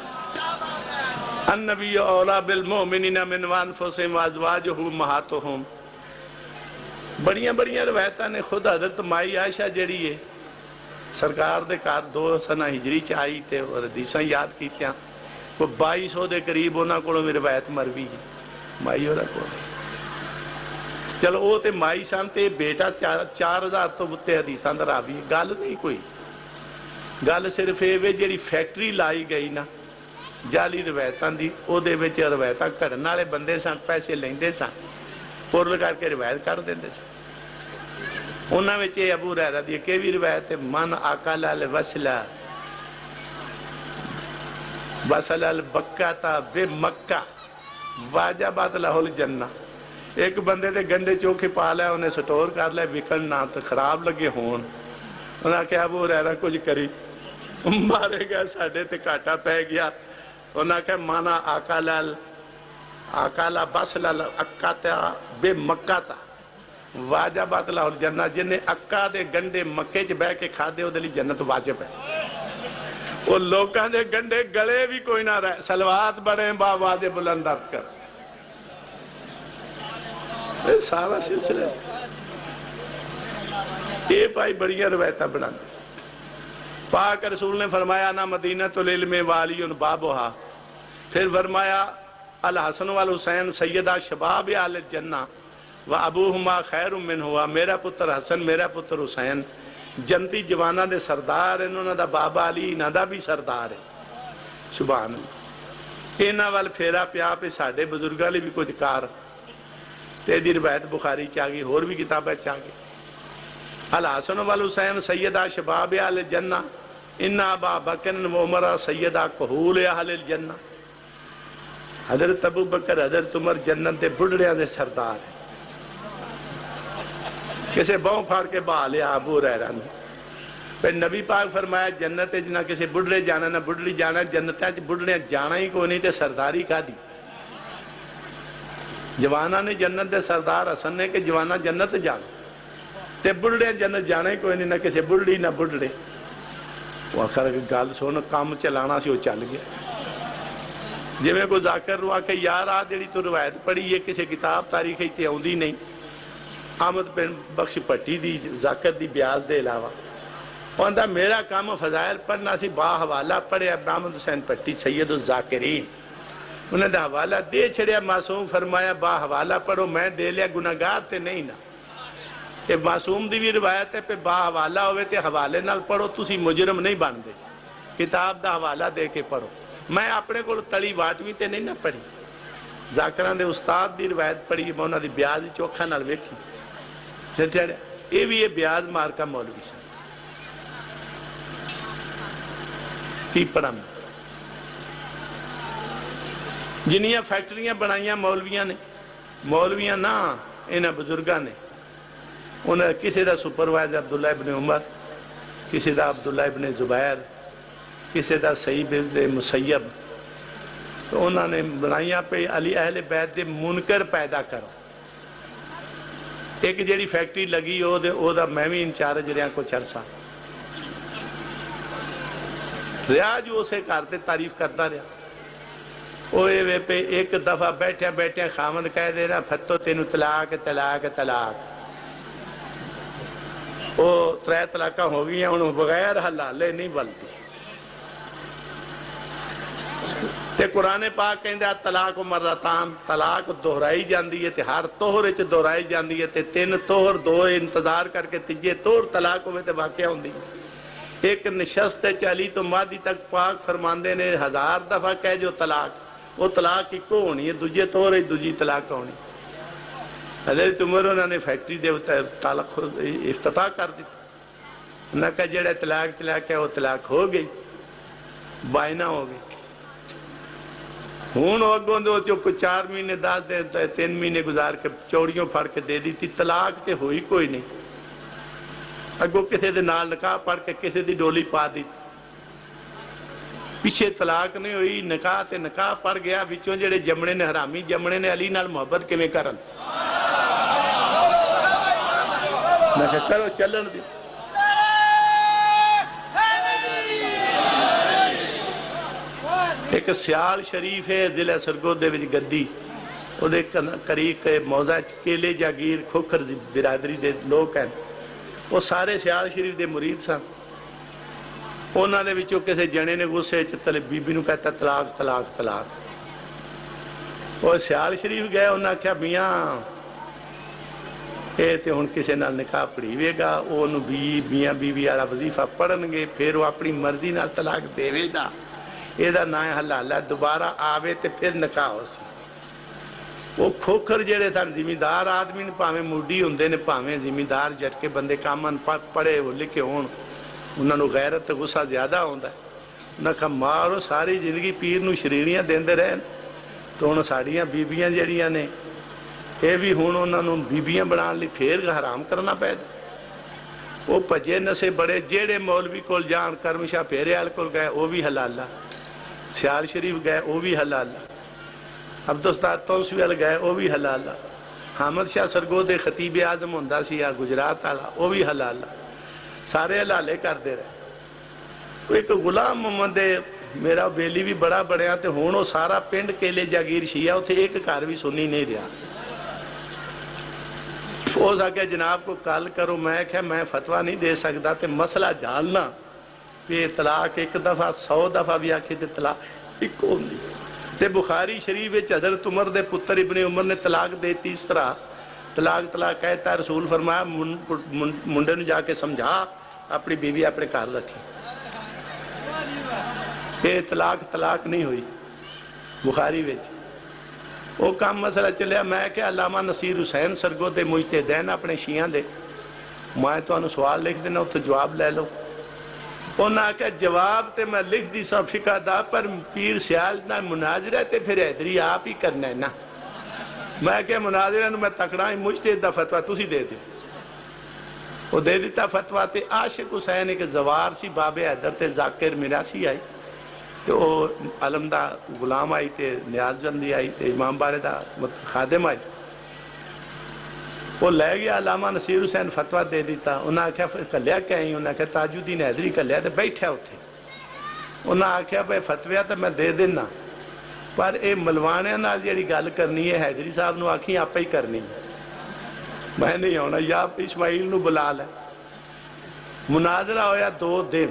النبی اولا بالمؤمنین من انفسہم وازواجہ امہاتہم. بڑیاں بڑیاں روایتاں نے خود حضرت مائی عائشہ جیڑی ہے سرکار دے کار دو سنہ ہجری چ آئی تے اور حدیثاں یاد کیتیاں وہ بائی سو دے قریب انہاں کولوں بھی روایت مروی ہے مائی ہوراں کول. چلو وہ تے مائی سن تے بیٹا چار ہزار تو بتے حدیثاں دا راوی ہے. گل نہیں کوئی گل صرف اے وے جیڑی فیکٹری لائی گئی نا جعلی روایتاں دی او دے وچ روایتاں کڈن والے بندے سن پیسے لیندے سن پرل کر کے روایت کر دیندے سن. انہاں وچ ابو ہریرہ دی کہ بھی روایت ہے من اکل الوصلہ وصل البکہ بمکہ واجبت لہ الجنہ. ایک بندے دے گنڈے چوکھے پا لیا انہیں سٹور کر لیا وکن نہ تو خراب لگے ہون انہیں کہا ابو ہریرہ کچھ کری مارے گیا ساڑھے تے کاٹا پہ گیا انہیں کہا مانا آقا لال آقا لا بس لال اکا تا بے مکہ تا واجبات لاہور جنہ جنہیں اکا دے گنڈے مکے چ بہ کے کھا دے وہ دلی جنت واجب ہے وہ لوکاں دے گنڈے گلے بھی کوئی نہ رہے سلوات بڑے با واجب بلند عرض کر سارا سلسلہ یہ پائی بڑیاں روایتہ بنا پاک رسول نے فرمایا نا مدینہ العلم والی بابوہا پھر فرمایا الحسن والحسین سیدہ شباب اہل الجنہ و ابوہما خیر من ہوا میرا پتر حسن میرا پتر حسین جنتی جوانہ دے سردار انہوں دا بابا علی انہوں دا بھی سردار ہے سبحان اللہ انہوں وال پھیرا پیا پہ ساڑھے بزرگاں لے بھی کچھ کار تیدی روایت بخاری چاہگی اور بھی کتابیں چاہگی الحسن والحسین سیدہ شباب اہل الجنہ ان ابا بکر و عمر سیدہ کہول اہل الجنہ حضرت ابو بکر حضرت عمر جنت دے بڑھڑیاں دے سردار ہیں کسے باؤں پھاڑ کے بہا لیا ابو ہریرہ نے پھر نبی پاک فرمایا جنت نہ کسے بڑھڑے جانا نہ بڑھڑی جانا جنت بڑھڑے جانا ہی کو نہیں تے سرداری کا دی جوانہ نے جنت دے سردار حسن نے کہ جوانہ جنت جانا تے بڑھڑے جنت جانا ہی کوئی نہیں نہ کسے بڑھڑی نہ بڑھڑے وہ آخر گال سونا کام چلانا سی وہ چل گیا جی میں کو ذاکر روا کہ یار آ جڑی تو روایت پڑھی یہ کسی کتاب تاریخی تے ہوندی نہیں احمد بن بخش پٹی دی ذاکر دی بیاز دے علاوہ وہاں میرا کام فضائل پڑھنا سی با حوالہ پڑھے احمد حسین پٹی سید الذاکرین انہیں دا حوالہ دے چھڑیا معصوم فرمایا با حوالہ پڑھو میں دے لیا گناہگار تے نہیں نا کہ معصوم دی بھی روایت ہے پہ با حوالہ ہوئے تے حوالے نال پڑھو تسی مجرم نہیں بن دے کتاب دا حوالہ دے کے پڑھو میں اپنے کو تلی واٹوی تے نہیں نہ پڑھی ذاکران دے استاد دی روایت پڑھی میں انہوں دی بیاز چوکھا نال ویکھی یہ بھی یہ بیاز مار کا مولوی سا کی پڑھا میں جنیاں فیکٹریاں بنائیاں مولویاں نے مولویاں نہ انہاں بزرگاں نے انہیں کسی دا سپروائزر عبداللہ ابن عمر کسی دا عبداللہ ابن زبیر کسی دا سعید بن مسیب تو انہوں نے بنائیاں پہ علی اہل بیت دے منکر پیدا کرو ایک جیڑی فیکٹری لگی او دے او دا میں بھی انچارج رہا کچھ عرصہ ریاض جو اسے کرتے تعریف کرتا رہا اوے وے پہ ایک دفعہ بیٹھے بیٹھے خامد کہہ دے رہا فتو تینو طلاق طلاق طلاق وہ ترے طلاقہ ہو گئی ہیں انہوں بغیر حلالے نہیں بلتی تے قرآن پاک کہندے طلاق مرتان طلاق دہرائی جاندی ہے تے ہر توہر چ دہرائی جاندی ہے تے تین توہر دو انتظار کر کے تیجے توہر طلاق ہوئے تے واقعہ ہوندی ایک نشست چلی تو مادی تک پاک فرماندے نے ہزار دفعہ کہہ جو طلاق وہ طلاق ایک ہونی ہے دوجے توہر ہے دوجی طلاق ہونی حضرت عمر انہوں نے فیکٹری دے طلاق افتتاح کر دی انہوں نے کہا جڑے طلاق طلاق ہے وہ طلاق ہو گئی بائنہ ہو گئی ہون اگوں دے چو چار مہینے دس دے تین مہینے گزار کے چوڑیوں پھڑ کے دے دی تھی طلاق تے ہوئی کوئی نہیں اگوں کسے دے نال نکاح پڑھ کے کسے دی ڈولی پا دی پیچھے طلاق نہیں ہوئی نکاح تے نکاح پڑھ گیا وچوں جڑے جمنے نے حرامی جمنے نے علی نال محبت کیویں کرن میں کہ کرو چلن دی ایک سیال شریف ہے ضلع سرگود دے وچ گدی او دے قریق موضع کیلے جاگیر کھوکھر برادری دے لوگ ہیں وہ سارے سیال شریف دے مرید سن انہوں نے وچوں کسے جنے نے غصے چلے بی بی نو کہتا طلاق طلاق طلاق وہ سیال شریف گئے انہوں نے کہا میاں اے تے ہن کسے نال نکاح پڑھیوے گا اونوں بی بیاں بیوی والا وظیفہ پڑھن گے پھر وہ اپنی مرضی نال طلاق دے گا یہ نا حلال ہے دوبارہ آوے تے پھر نکاح ہو سی وہ کھوکھر جڑے تھن زمیندار آدمی نے پاویں موڈی ہوندے نے پاویں زمیندار جٹ کے بندے کامن پڑھے وہ لکھے ہون انہاں نو غیرت تے غصہ زیادہ ہوندا ہے انہاں کہا مارو ساری زندگی پیر نو شرینیاں دیندے رہن تو ہن ساڈیاں بیبیاں جڑیاں نے یہ بھی ہوں انہوں نے بیبیاں بنا لی پھر حرام کرنا پہ وہ بھجے نسے بڑے جیڑے مولوی کول جان کرم شاہ پھیرے والے کول گئے وہ بھی حلال سیال شریف گئے وہ بھی حلال عبدالستار تونسوی والے گئے وہ بھی حلال حامد شاہ سرگودے خطیب اعظم ہوندا سی یا گجرات والا وہ بھی حلال سارے حلالے کرتے رہے ایک غلام محمد میرا بیلی بھی بڑا بڑھیا تے ہوں وہ سارا پنڈ کیلے جاگیر شیعہ اتنے ایک گھر بھی سنی نہیں رہا وہ آگے جناب کو کال کرو میں کہ میں فتویٰ نہیں دے سکتا تے مسئلہ جاننا کہ طلاق ایک دفعہ سو دفعہ بھی آکے تے طلاق ایک ہوندی تے بخاری شریف حضرت عمر دے پتر ابن عمر نے طلاق دیتی اس طرح طلاق طلاق کہتا ہے رسول فرمایا منڈے نے جا کے سمجھا اپنی بیوی اپنے گھر رکھی کہ طلاق طلاق نہیں ہوئی بخاری وچ وہ کام مسئلہ چلیا میں کہ علامہ نصیر حسین سرگودے مجتہدین اپنے شیعہ دے میں تو انہوں سوال لکھ دینا تو جواب لے لو انہوں نے کہا جواب تے میں لکھ دی سا فقہ دا پر پیر سیال نہ مناظرہ تے پھر حیدری آپ ہی کرنا ہے نا میں کہ مناظرہ نو میں تکڑا ہی مجتہد دا فتوہ تسی دے دی وہ دے دیتا فتوہ تے عاشق حسین ایک زوار سی باب حیدر تے ذاکر میراسی آئی تو وہ علم دا غلام آئی تے نیاز جندی آئی تے امام بارے دا خادم آئی وہ لے گیا علامہ نصیر حسین فتوہ دے دیتا انہاں آکھیا کلیا کہیں انہاں آکھیا تاج الدین حیدری کلیا تے بیٹھا ہوتے انہاں آکھیا بھائی فتویہ تے میں دے دینا پر اے ملوانے نال جیڑی گل کرنی ہے حیدری صاحب نو آکھی آپ ہی کرنی میں نہیں ہونا یا اسماعیل نو بلا لے مناظرہ ہویا دو دن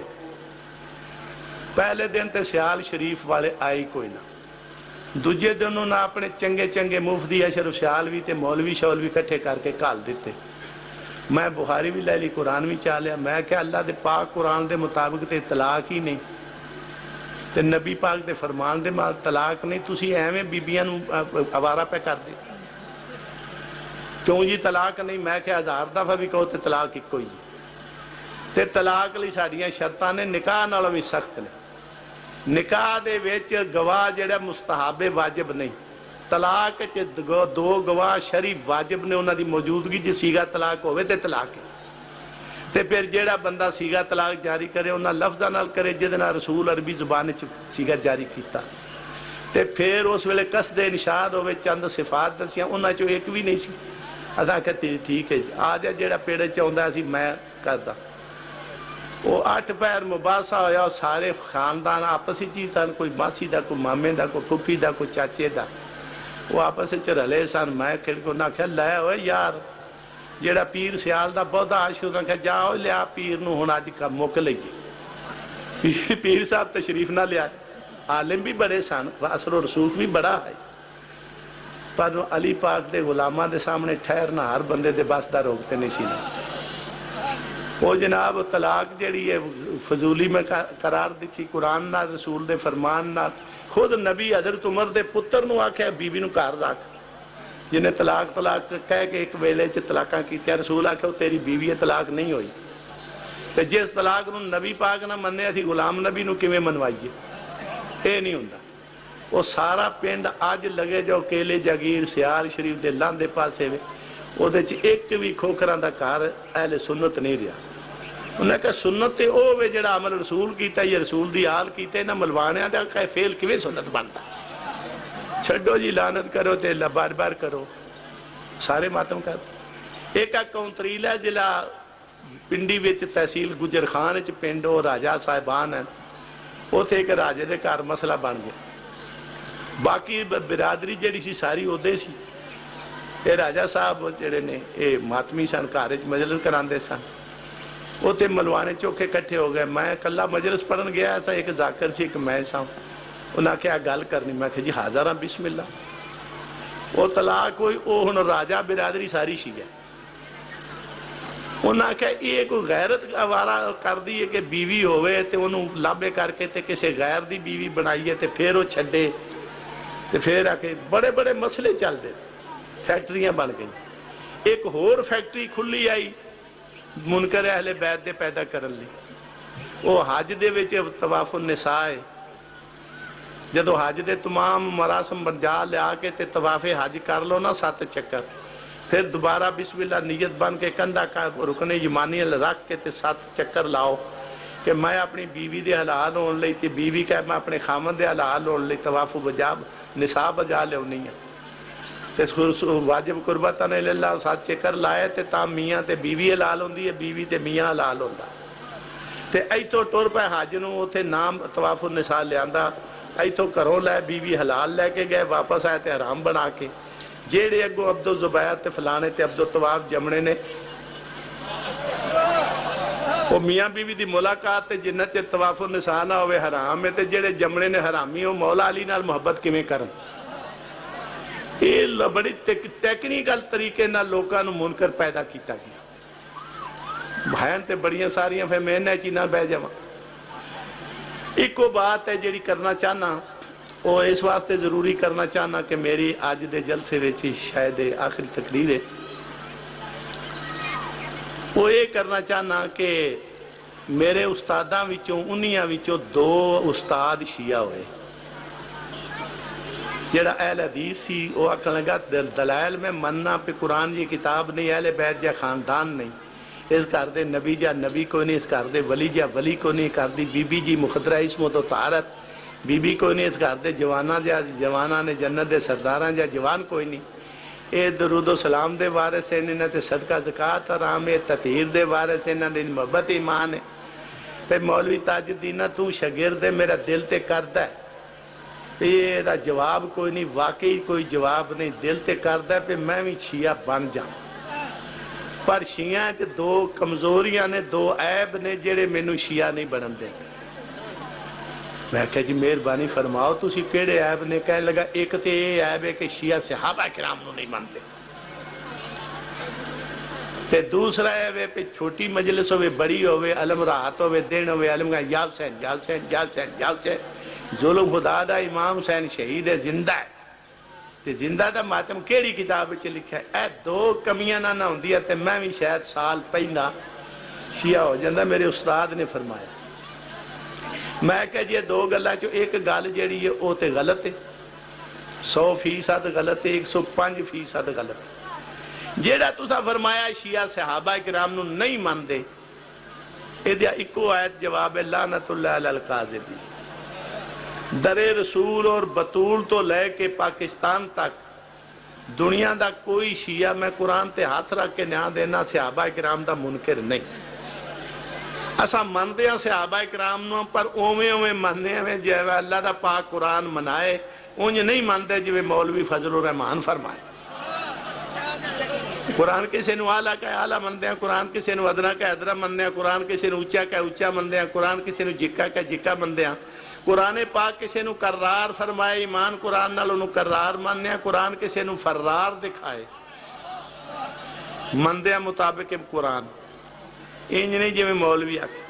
پہلے دن تے سیال شریف والے آئی کوئی نہ دوجے دن انہوں نے اپنے چنگے چنگے مفتی اشرف سیالوی تے مولوی شولوی کٹھے کر کے کال دیتے میں بخاری بھی لے لی قرآن بھی چاہ لیا میں کہ اللہ دے پاک قرآن دے مطابق تے طلاق ہی نہیں تے نبی پاک دے فرمان دے مال طلاق نہیں تسی ایویں بیبیاں نو آوارہ پہ کر دے کیوں جی طلاق نہیں میں کہ ہزار دفعہ بھی کہو تے طلاق ایک کوئی تے طلاق لی ساڑیاں شرطاں نے نکاح نالوں بھی سخت نے نکاح دے ویچ گواہ جڑا مستحب واجب نہیں طلاق چ دو گواہ شرعی واجب نے انہاں دی موجودگی جی سیغہ طلاق ہوئے تے طلاق ہے تے پھر جیڑا بندہ سیغہ طلاق جاری کرے انہاں لفظہ نال کرے جدنا رسول عربی زبان چ سیغہ جاری کیتا تے پھر اس ویلے قصد انشاد ہوئے چند صفات دسیاں انہاں چو ایک بھی نہیں سی ادا کہتے ٹھیک ہے آجا جیڑا پیڑے چاہندہ سی میں کردا وہ اٹھ پیر مباحثہ ہویا سارے خاندان آپسی چیتا کوئی ماسی دا کوئی مامے دا کوئی پھپھی دا کوئی چاچے دا وہ آپس چ رلے سن میں کھل کو نہ کھل لائے ہوئے یار جیڑا پیر سیال دا بہت عاشق ہوتا کہ جاؤ لیا پیر نو ہونا جی کا موک لئیے پیر صاحب تشریف نہ لیا عالم بھی بڑے سن اثر و رسوخ بھی بڑا ہے پر علی پاک دے غلامہ دے سامنے ٹھہرنا ہر بندے دے بس دا روکتے نہیں سی وہ جناب طلاق جڑی ہے فضولی میں قرار دکھی قرآن نہ رسول دے فرمان نہ خود نبی حضرت عمر دے پتر نو آکھیا بیوی نو گھر رکھ جنہیں طلاق طلاق کہہ کے ایک ویلے چ طلاقاں کیتیاں رسول آکھیا تیری بیوی طلاق نہیں ہوئی تے جس طلاق نو نبی پاک نہ مننے اسی غلام نبی نو کیویں منوائیے اے نہیں ہوندا وہ سارا پنڈ اج لگے جو کیلے جاگیر سیال شریف دے لاندے پاسے وے او دے چ ایک بھی کھوکھراں دا گھر اہل سنت نہیں رہا انہوں نے کہا سنت تے او وے جڑا عمل رسول کیتا یا رسول دی آل کیتے نہ ملوانے دا کہے فیل کیویں سنت بنتا چھڈو جی لعنت کرو تے اللہ بار بار کرو سارے ماتم کر ایک کونتریل ہے جلا پنڈی وچ تحصیل گجر خان وچ پنڈو راجہ صاحبان ہیں اوتھے ایک راجے دے گھر مسئلہ بن گیا باقی برادری جڑی سی ساری اودے سی اے راجہ صاحب جڑے نے اے ماتمی سن گھر وچ مجلس کراندے سن وہ تے ملوانے چوکھے کٹھے ہو گئے میں کلا مجلس پڑھن گیا ایسا ایک ذاکر سی ایک میں سا انہاں کیا گل کرنی میں کہ جی حاضر ہاں بسم اللہ وہ طلاق ہوئی وہ ہن راجہ برادری ساری سی ہے انہاں کیا یہ کوئی غیرت آوارہ کر دی ہے کہ بیوی ہوئے تے انہوں لابے کر کے تے کسے غیر دی بیوی بنائیے تے پھر وہ چھڈے تے پھر آ کے بڑے بڑے مسئلے چل دے فیکٹریاں بن گئی ایک ہور فیکٹری کھلی آئی منکر اہل بیت دے پیدا کرن لی وہ حج دے وچ طواف النساء جدو حج دے تمام مراسم بنجا لیا کے تے طواف حج کر لو نا سات چکر، پھر دوبارہ بسم اللہ نیت بن کے کندھا کا رکن یمانی رکھ کے تے سات چکر لاؤ کہ میں اپنی بیوی دے حلال ہون لئی تے بیوی کہ میں اپنے خامن دے حلال ہون لئی طواف بجا نصاب بجا لے ہونی ہے تے واجب قربتاً اللہ سات چکر لائے تے تا میاں تے بیوی حلال ہوندی ہے، بیوی تے میاں حلال ہوندا تے ایتھوں ٹر پے حج نو اوتھے نام طواف النساء لیاندا، ایتھوں گھروں لے بیوی حلال لے کے گئے، واپس آئے تے حرام بنا کے جیڑے اگو عبد الزبیر تے فلانے تے عبد الطواف جمنے نے وہ میاں بیوی دی ملاقات تے جنت تے طواف النساء نہ ہوئے حرام ہے تے جیڑے جمنے نے حرامی ہو مولا علی نال محبت کیویں کرن؟ یہ بڑی ٹیکنیکل طریقے نال لوکاں نو منکر پیدا کیتا گیا، بھائن تے بڑیاں ساریاں پھر میں نے چینا بہ جاواں۔ ایک بات ہے جیڑی کرنا چاہنا وہ اس واسطے ضروری کرنا چاہنا کہ میری آج دے جلسے وچ شاید آخری تقریر ہے، وہ یہ کرنا چاہنا کہ میرے استاداں وچوں انہیاں وچوں دو استاد شیعہ ہوئے، جڑا اہل حدیث سی وہ آکھن لگا دلائل میں مننا پہ قرآن یہ کتاب نہیں، اہل بیت جا خاندان نہیں، اس گھر دے نبی جا نبی کو نہیں، اس گھر دے ولی جا ولی کو نہیں، کر دی بی بی جی مخدرہ عصمت و طہارت بی بی کوئی نہیں، اس گھر دے جوانہ جا جوانہ نے جنت دے سرداراں جا جوان کوئی نہیں، اے درود و سلام دے وارث ہیں، انہاں تے صدقہ زکاة حرام ہے، تطہیر دے وارث ہیں، انہاں دے محبت ایمان ہے۔ پھر مولوی تاج الدین تو شاگرد ہے، میرا دل تے کردا ہے، یہ دا جواب کوئی نہیں، واقعی کوئی جواب نہیں، دل تے کردا ہے پہ میں بھی شیعہ بن جاؤں، پر شیعہ تے دو کمزوریاں نے، دو عیب نے جڑے مینوں شیعہ نہیں بنن دے۔ میں کہا جی مہربانی فرماؤ تسی کیڑے عیب نے؟ کہنے لگا ایک تے یہ عیب ہے کہ شیعہ صحابہ کرام نو نہیں مانتے، تے دوسرا عیب ہے پہ چھوٹی مجلس ہوئے بڑی ہوئے علم راحت ہوئے دین ہوئے علم کا یا حسین یا حسین یا حسین یا حسین، ظلم خدا دا امام حسین شہید ہے، زندہ ہے، تے زندہ دا ماتم کیڑی کتاب وچ لکھا ہے؟ اے دو کمیاں نہ نہ ہوندی ہے تے میں بھی شاید سال پہلا شیعہ ہو جاندہ۔ میرے استاد نے فرمایا، میں کہا جی دو گلہ چو ایک گل جیڑی ہے وہ تے غلط ہے، سو فیصد غلط ہے، ایک سو پانچ فیصد غلط ہے۔ جیڑا تسا فرمایا شیعہ صحابہ کرام نو نہیں مان دے، ایدیا اکو آیت جواب ہے لعنت اللہ علی القاذبین۔ در رسول اور بطول تو لے کے پاکستان تک دنیا دا کوئی شیعہ میں قرآن تے ہاتھ رکھ کے نیا دینا صحابہ کرام دا منکر نہیں۔ اسا مندے ہیں صحابہ کرام نو، پر اومے اومے مندے ہیں جو اللہ دا پاک قرآن منائے، انج نہیں مندے جو مولوی فضل الرحمان فرمائے۔ قرآن کسی نو آلہ کا آلہ مندے ہیں، قرآن کسی نو ادنا کا ادنا مندے ہیں، قرآن کسی نو اچھا کا اچھا مندے ہیں، قرآن کسی نو جکا کا جکا مندے ہیں، قرآن پاک کسی نو قرار فرمائے، ایمان قرآن نال انو قرار ماننے ہیں، قرآن کسی نو فرار دکھائے مندے ہیں مطابق قرآن۔ انج نہیں جی میں مولوی آکے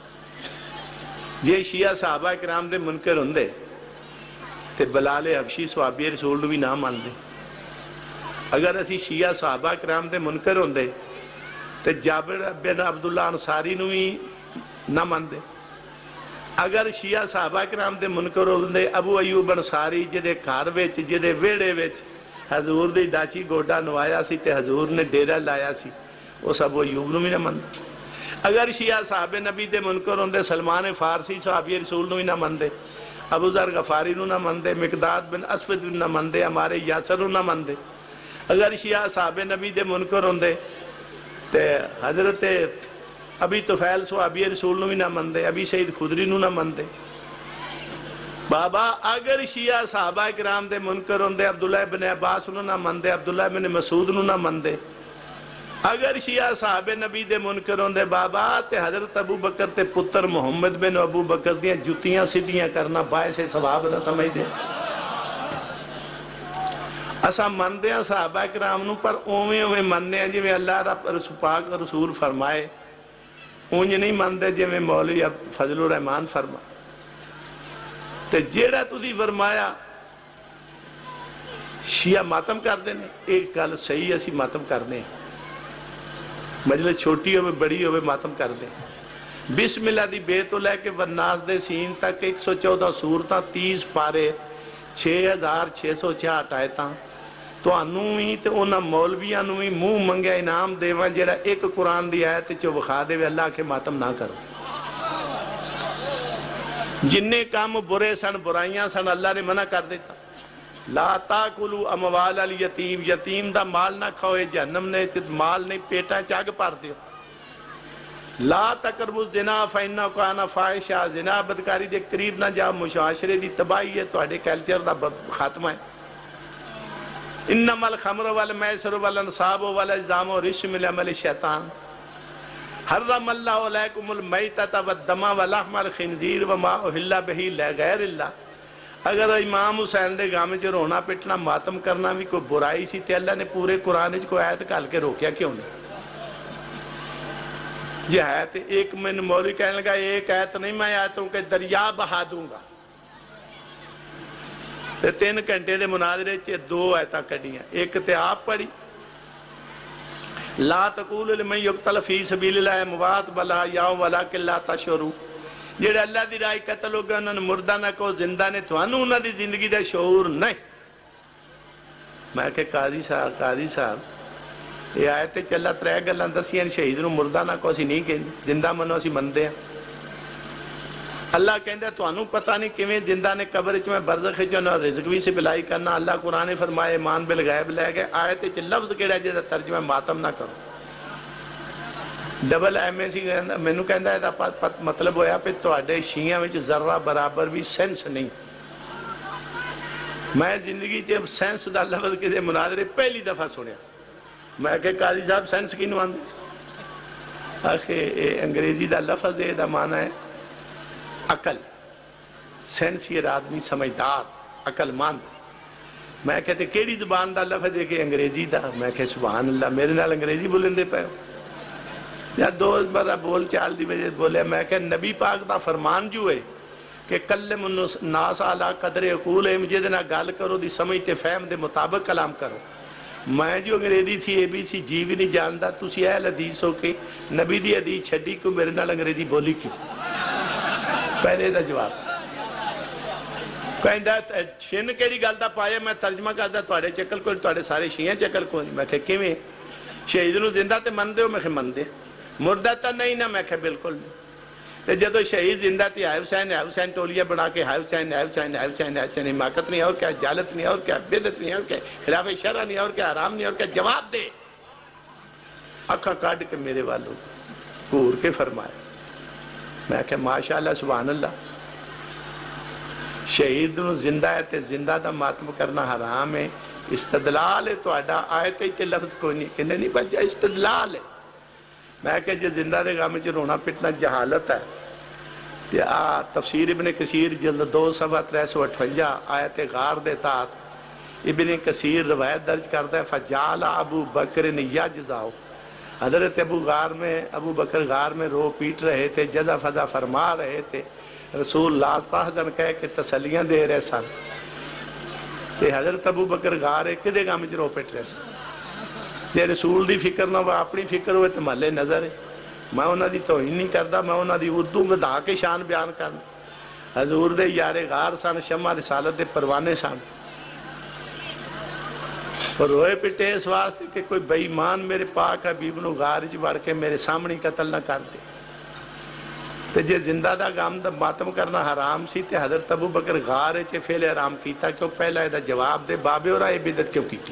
جی شیعہ صحابہ کرام دے منکر ہوندے تے بلال حبشی صحابی رسول نو بھی نہ مان دے۔ اگر اسی شیعہ صحابہ کرام دے منکر ہوندے تے جابر بن عبداللہ انصاری نو بھی نہ مان دے۔ اگر شیعہ صحابہ کرام دے منکر ہوندے ابو ایوب انصاری جدے گھر وچ جدے ویڑے وچ حضور دی ڈاچی گوڈا نوایا سی تے حضور نے ڈیرہ لایا سی، اس ابو ایوب نو بھی نہ مان دے۔ اگر شیعہ صحابہ نبی دے منکر ہوندے سلمان فارسی صحابی رسول نو ہی نہ مندے، ابو ذر غفاری نو نہ مندے، مقداد بن اسود نو نہ مندے، ہمارے یاسر نو نہ مندے۔ اگر شیعہ صحابہ نبی دے منکر ہوندے تے حضرت ابی طفیل صحابی رسول نو ہی نہ مندے، ابی سعید خدری نو نہ مندے۔ بابا اگر شیعہ صحابہ کرام دے منکر ہوندے عبداللہ بن عباس نو نہ مندے، عبداللہ بن مسعود نو نہ مندے۔ اگر شیعہ صحابہ نبی دے منکر ہوندے بابا تے حضرت ابو بکر تے پتر محمد بن ابو بکر دیاں جتیاں سیدھیاں کرنا باعث ثواب نہ سمجھ دے۔ اسا مندے ہیں صحابہ کرام نو، پر اوویں اوویں مننے ہیں جویں اللہ رب پاک رسول فرمائے، اونج نہیں مندے جویں مولوی فضل الرحمان فرما۔ تے جیڑا تسی فرمایا شیعہ ماتم کر دینے، ایک گل صحیح اسی ماتم کرنے ہیں، مجلس چھوٹی ہوئے بڑی ہوئے ماتم کر دیں، بسم اللہ دی بے تو لے کے والناس دے سین تک ایک سو چودہ سورتاں تیس پارے چھ ہزار چھ سو چھیاٹھ آیتاں تو انہوں ہی تے انہاں مولویاں نوں ہی منہ منگیا انعام دیواں جڑا ایک قرآن دی آیت چو وکھا دے اللہ کے ماتم نہ کرو. جننے کام برے سن برائیاں سن اللہ نے منع کر دیتا. لا تاکلوا اموال الیتیم، یتیم دا مال نہ کھوئے، جہنم نے مال نہیں پیٹا چاگ پار دیو. لا تقربوا الزنا فإنہ کان فاحشہ، زنا بدکاری دے قریب نہ جاؤ، معاشرے دی تباہی ہے، تواڈے کلچر دا خاتمہ ہے. انما الخمر والمیسر والانصاب والازلام رجس من عمل الشیطان حرم اللہ علیکم المیتۃ والدم ولحم الخنزیر وما اہل بہ لغیر اللہ. اگر امام حسین دے گام وچ رونا پٹنا ماتم کرنا بھی کوئی برائی سی تے اللہ نے پورے قرآن وچ کوئی آیت گھل کے روکیا کیوں نہیں؟ یہ ہے تے ایک من مولوی کہنے لگا ایک آیت نہیں میں آیتوں کے دریا بہا دوں گا. تے تین گھنٹے دے مناظرے چ دو آیتاں کڈیاں، ایک تے آپ پڑھی لا تقولوا لمن یقتل فی سبیل اللہ اموات بل احیاء ولکن لا تشعرون. جڑے اللہ دی راہ قتل ہو گئے انہوں نے مردہ نہ کہو زندہ نے، تھانوں انہاں دی زندگی دا شعور نہیں. میں کہ قاضی صاحب قاضی صاحب یہ آیت چلا ترے گلاں دسیاں شہید نو مردہ نہ کہو اسی نہیں کہندے، زندہ منو اسی مندے ہیں. اللہ کہندے تھانوں پتہ نہیں کیویں زندہ نے قبر وچ میں برزخ وچ انہاں رزق بھی سپلائی کرنا. اللہ قرآن نے فرمایا ایمان بالغیب لے گئے. آیت وچ لفظ کیڑا جے دا ترجمہ ماتم نہ کرو. ڈبل ایم اے سی مینوں کہندا ہے دا مطلب ہویا پہ تواڈے شیعہ وچ ذرہ برابر بھی سینس نہیں. میں زندگی چ سینس دا لفظ کسے مناظرے پہلی دفعہ سنیا. میں کہ قاضی صاحب سینس کینوں آندے؟ آخے انگریزی دا لفظ ہے دا معنی ہے عقل. سینسیئر آدمی سمجھدار عقل مند. میں کہتے کیڑی زبان دا لفظ ہے کہ انگریزی دا؟ میں کہ سبحان اللہ میرے نال انگریزی بولن دے پے ہو. یا دو بارہ بول چال دی وجہ بولے. میں کہ نبی پاک دا فرمان جو ہے کہ کلم الناس علی قدر عقولہم، جے دے نال گل کرو دی سمجھ تے فہم دے مطابق کلام کرو. میں جو انگریزی سی اے بی سی جی بھی نہیں جاندا، تسی اہل حدیث ہو کے نبی دی حدیث چھڈی کیوں میرے نال انگریزی بولی کیوں؟ پہلے دا جواب کہندا شن کیڑی گل دا پایا میں ترجمہ کردا تواڈے چکل کوئی تواڈے سارے شیعہ چکل کوئی. میں کہ کیویں شہید نو زندہ تے مندے ہو؟ میں کہ مندے. مردہ تا نہیں نہ؟ میں کہ بالکل نہیں. تے جدو شہید زندہ تے ہائے حسین ہائے حسین ٹولیاں بنا کے ہائے حسین ہائے حسین ہائے حسین ہائے حسین حماقت نہیں اور کیا، جالت نہیں اور کیا، بدعت نہیں اور کیا، خلاف شرع نہیں اور کیا، حرام نہیں اور کیا. جواب دے. اکھاں کاٹ کے میرے والوں گھور کے فرمایا. میں کہ ماشاءاللہ سبحان اللہ. شہید نو زندہ ہے تے زندہ دا ماتم کرنا حرام ہے. استدلال ہے تواڈا آیت تے لفظ کوئی نہیں کہنے نہیں بچا استدلال ہے. میں کہ جے زندہ دے غم وچ رونا پٹنا جہالت ہے تے آ تفسیر ابن کثیر جلد دو صفحہ ترے سو اٹھوجا آیت غار دے تحت ابن کثیر روایت درج کرتا ہے فجعل ابو بکر یجزع. حضرت ابو غار میں ابو بکر غار میں رو پیٹ رہے تھے، جزا فضا فرما رہے تھے. رسول لا تحزن کہہ کے تسلیاں دے رہے سن. تے حضرت ابو بکر غار ہے کدے غم وچ رو پیٹ رہے سن. جے رسول دی فکر نہ ہو اپنی فکر ہوئے تو محلے نظر ہے. میں انہاں دی توہین نہیں کردا، میں انہاں دی اردو ودھا کے شان بیان کرنا. حضور دے یار غار سن، شمع رسالت دے پروانے سن. اور روئے پٹے اس واسطے کہ کوئی بے ایمان میرے پاک حبیب نو غار وچ وڑ کے میرے سامنے قتل نہ کر دے. تے جے زندہ دا غم دا ماتم کرنا حرام سی تے حضرت ابو بکر غار وچ فعل حرام کیتا کیوں؟ پہلا اے دا جواب دے. بابے اور اے بدعت کیوں کیتی؟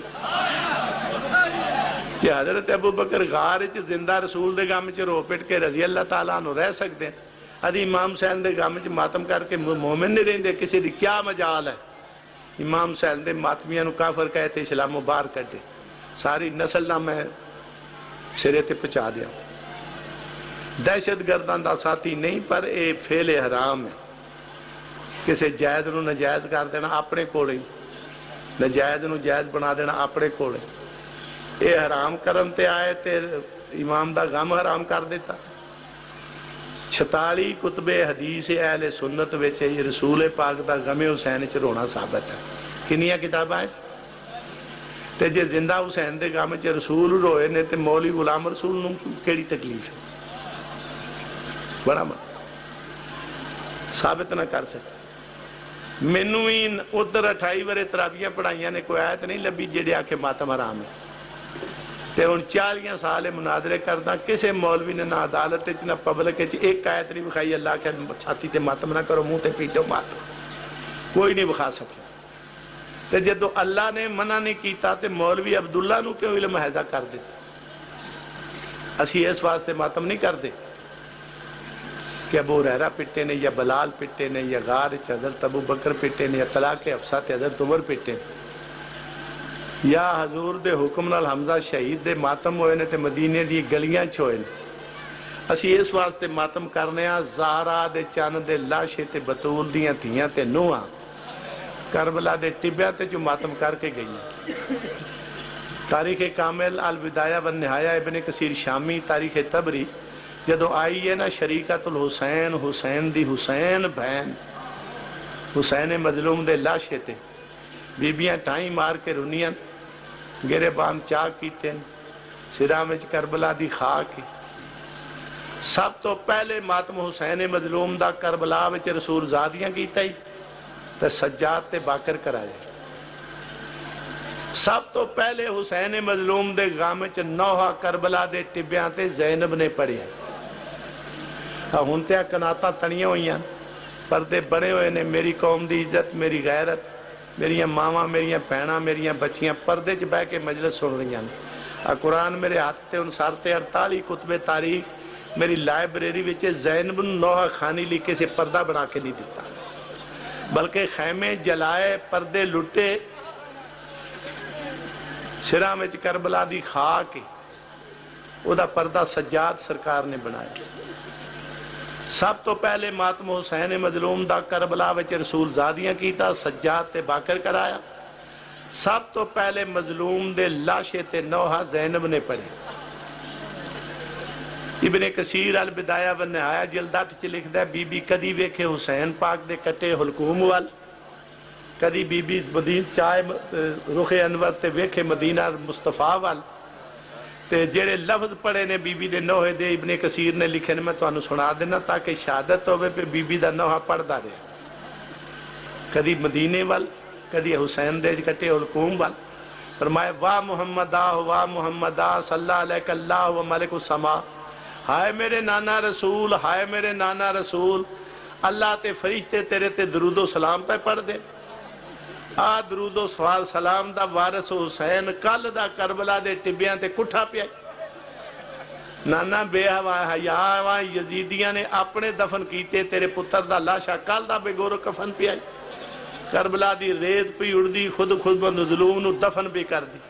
کہ حضرت ابو بکر غار وچ زندہ رسول دے غم وچ رو پٹ کے رضی اللہ تعالیٰ عنہ رہ سکتے ہیں، ادھی امام حسین دے غم وچ ماتم کر کے مومن نہیں رہندے؟ کسی دی کیا مجال ہے؟ امام حسین دے ماتمیاں نو کافر کہتے اسلام باہر کڈے. ساری نسل نہ میں سرے تے پہنچا دیا. دہشت گرداں دا ساتھی نہیں پر اے فعل حرام ہے. کسے جائز نو نجائز کر دینا اپنے کولے، نجائز نو جائز بنا دینا اپنے کولے. اے حرام کرن تے آئے تے امام دا غم حرام کر دیتا. چھتالی کتب حدیث اہل سنت وچ رسول پاک دا غم حسین چ رونا ثابت ہے. کنیاں کتاباں تے جے زندہ حسین دے غم چ رسول روئے نے تے مولوی غلام رسول نو کیڑی تکلیف ہے؟ بڑا من ثابت نہ کر سکے مینوں بھی ادھر اٹھائی ورے تراویاں پڑھائیاں نے کوئی آیت نہیں لبھی جڑے آکھے ماتم حرام ہے تے ہن چالیاں سال مناظرے کردا کسے مولوی نے نہ عدالت وچ نہ پبلک وچ ایک آیت نہیں بکھائی اللہ کہ چھاتی تے ماتم نہ کرو منہ تے پیٹو ماتم کوئی نہیں بکھا سکے تے جدو اللہ نے منع نہیں کیتا تے مولوی عبداللہ نو کیوں علم حیضہ کر دے اسی اس واسطے ماتم نہیں کر دے کہ ابو ہریرہ پٹے نے یا بلال پٹے نے یا غار حضرت ابو بکر پٹے نے یا طلاق حفصہ تے حضرت عمر پٹے یا حضور دے حکم نال حمزہ شہید دے ماتم ہوئے نے تے مدینے دی گلیاں چھوئے نے اسی اس واسطے ماتم کرنے ہاں زہرا دے چند دے لاشے تے بطول دیاں تھیاں تے نوہاں کربلا دے ٹبیاں تے جو ماتم کر کے گئی تاریخ کامل البدایہ والنہایہ ابن کثیر شامی تاریخ طبری جدو آئی ہے نا شریکت الحسین حسین دی حسین بہن حسین مظلوم دے لاشے تے بیبیاں ٹائیں مار کے رنیاں گرے بان چاک کیتے ہیں سرا وچ کربلا دی خاک سب تو پہلے ماتم حسین مظلوم دا کربلا وچ رسول زادیاں کیتا ہی تے سجاد تے باکر کرائے سب تو پہلے حسین مظلوم دے غام وچ نوحہ کربلا دے ٹبیاں تے زینب نے پڑھیا ہن تے کناتاں تنیاں ہوئیاں پردے بڑے ہوئے نے میری قوم دی عزت میری غیرت میریاں ماواں میریاں بہناں میریاں بچیاں پردے چ بہ کے مجلس سن رہی ہیں قرآن میرے ہاتھ تے انسار تے اڑتالی کتب تاریخ میری لائبریری وچ زینب نوحہ خانی لکھے سے پردہ بنا کے نہیں دیتا بلکہ خیمے جلائے پردے لٹے سرا وچ کربلا دی خاک او دا پردہ سجاد سرکار نے بنایا سب تو پہلے ماتم حسین مظلوم دا کربلا وچ رسول زادیاں کیتا سجاد تے باکر کرایا سب تو پہلے مظلوم دے لاشے تے نوحہ زینب نے پڑھے ابن کثیر البدایہ والنہایہ جلد اٹھ چ لکھدا ہے بی بی کدی ویکھے حسین پاک دے کٹے حلقوم وال کدی بی بی مدین چائے رخ انور تے ویکھے مدینہ مصطفیٰ وال تے جڑے لفظ پڑھے نے بی بی دے نوحے دے ابن کثیر نے لکھے نے میں تو انہوں سنا دینا تاکہ شہادت ہوئے پہ بی بی دا نوحہ پڑھ دا رہے کدی مدینے وال کدی حسین دے کٹے حلقوم وال فرمائے واہ محمدہ واہ محمدہ صلی اللہ علیہ اللہ و ملک السما ہائے میرے نانا رسول ہائے میرے نانا رسول اللہ تے فرشتے تیرے تے درود و سلام پہ پڑھ دے آ درود و سلام دا وارث حسین کل دا کربلا دے ٹبیاں تے کٹھا پیا نانا بے حیا یزیدیاں نے اپنے دفن کیتے تیرے پتر دا لاشا کل دا بے گور کفن پیا کربلا دی ریت پی اڑدی خود خود بندظلوم نو دفن بھی کر دی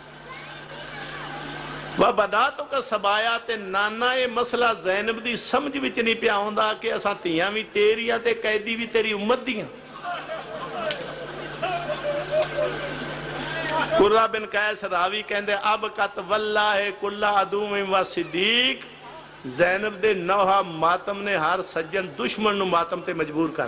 وَبَدَاتُ کا سبایا تے نانا یہ مسئلہ زینب دی سمجھ وچ نہیں پیا ہوندا کہ اساں تیاں بھی تیریاں تے قیدی بھی تیری امت دیاں قرہ بن قیس راوی کہندے اب قط واللہ کلہ عدوم و صدیق زینب دے نوحہ ماتم نے ہر سجن دشمن نو ماتم تے مجبور کر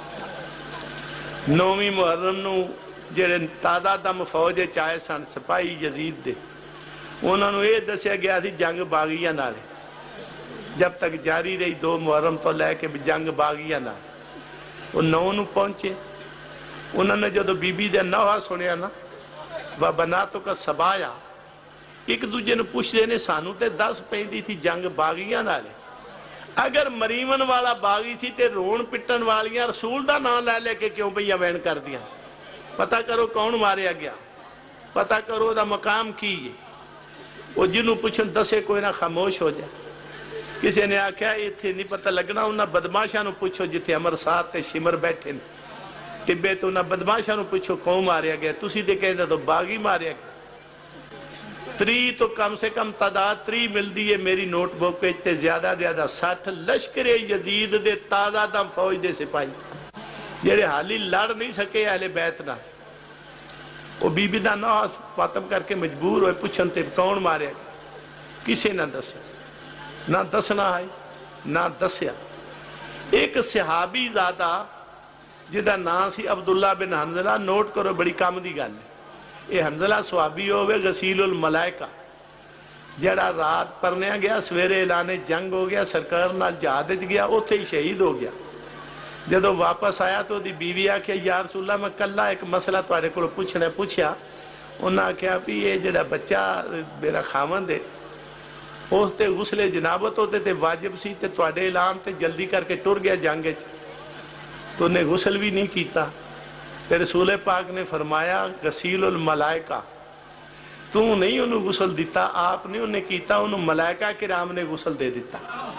نومی محرم نو جڑے تازہ دم فوج چائے سن سپاہی یزید دے انہوں نے یہ دسیا گیا تھی جنگ باغیاں نالے جب تک جاری رہی دو محرم تو لے کے جنگ باغیاں نالے وہ نو نو پہنچے انہوں نے جو بی بی دے نوحہ سنیا نا وَبَنَاتُ کا سبایا ایک دوجہ نے پوچھ دینے سانو تے دس پہندی تھی جنگ باغیاں نالے اگر مریمن والا باغی تھی تے رون پٹن والیاں رسول دا نام لے لے کے کیوں بھئی وین کر دیا پتہ کرو کون ماریا گیا پتہ کرو دا مقام کی ہے وہ جنہوں پوچھن دسے کوئی نہ خاموش ہو جائے کسی نے آکھا یہ تھے نہیں پتہ لگنا انہاں بدماشاں نو پوچھو جتھے امر ساتھ تے شمر بیٹھے ٹبے تو انہاں بدماشاں نو پوچھو کون ماریا گیا تسی دے کہندے تو باغی ماریا گیا تری تو کم سے کم تعداد تری مل دی ہے میری نوٹ بک پہ تے زیادہ زیادہ ساٹھ لشکر یزید دے تازہ دم فوج دے سپاہی جڑے حالی لڑ نہیں سکے اہل بیت نہ وہ بی بی دا نوحہ پاتم کر کے مجبور ہوئے پوچھن تے کون ماریا گیا کسے نہ دسیا نہ دسنا آئی نہ دسیا ایک صحابی زادہ جدہ نام سی عبداللہ بن حنظلہ نوٹ کرو بڑی کام دی گل ہے یہ حنظلہ صحابی ہوئے غسیل الملائکہ جڑا رات پرنیا گیا سویرے اعلان جنگ ہو گیا سرکار نال جہاد وچ گیا اوتھے ہی شہید ہو گیا جدو واپس آیا تو دی بیوی آکھیا یا رسول اللہ میں کلا ایک مسئلہ تواڈے کول پوچھنا پوچھیا انہاں آکھیا بھی یہ جڑا بچہ میرا خاوند ہے اس تے غسل جنابت ہوتے تے واجب سی تے تواڈے اعلان تے جلدی کر کے ٹر گیا جنگ وچ تو نے غسل بھی نہیں کیتا تے رسول پاک نے فرمایا غسیل الملائکہ تو نہیں انہوں غسل دیتا آپ نے انہیں کیتا انہوں ملائکہ کرام نے غسل دے دیتا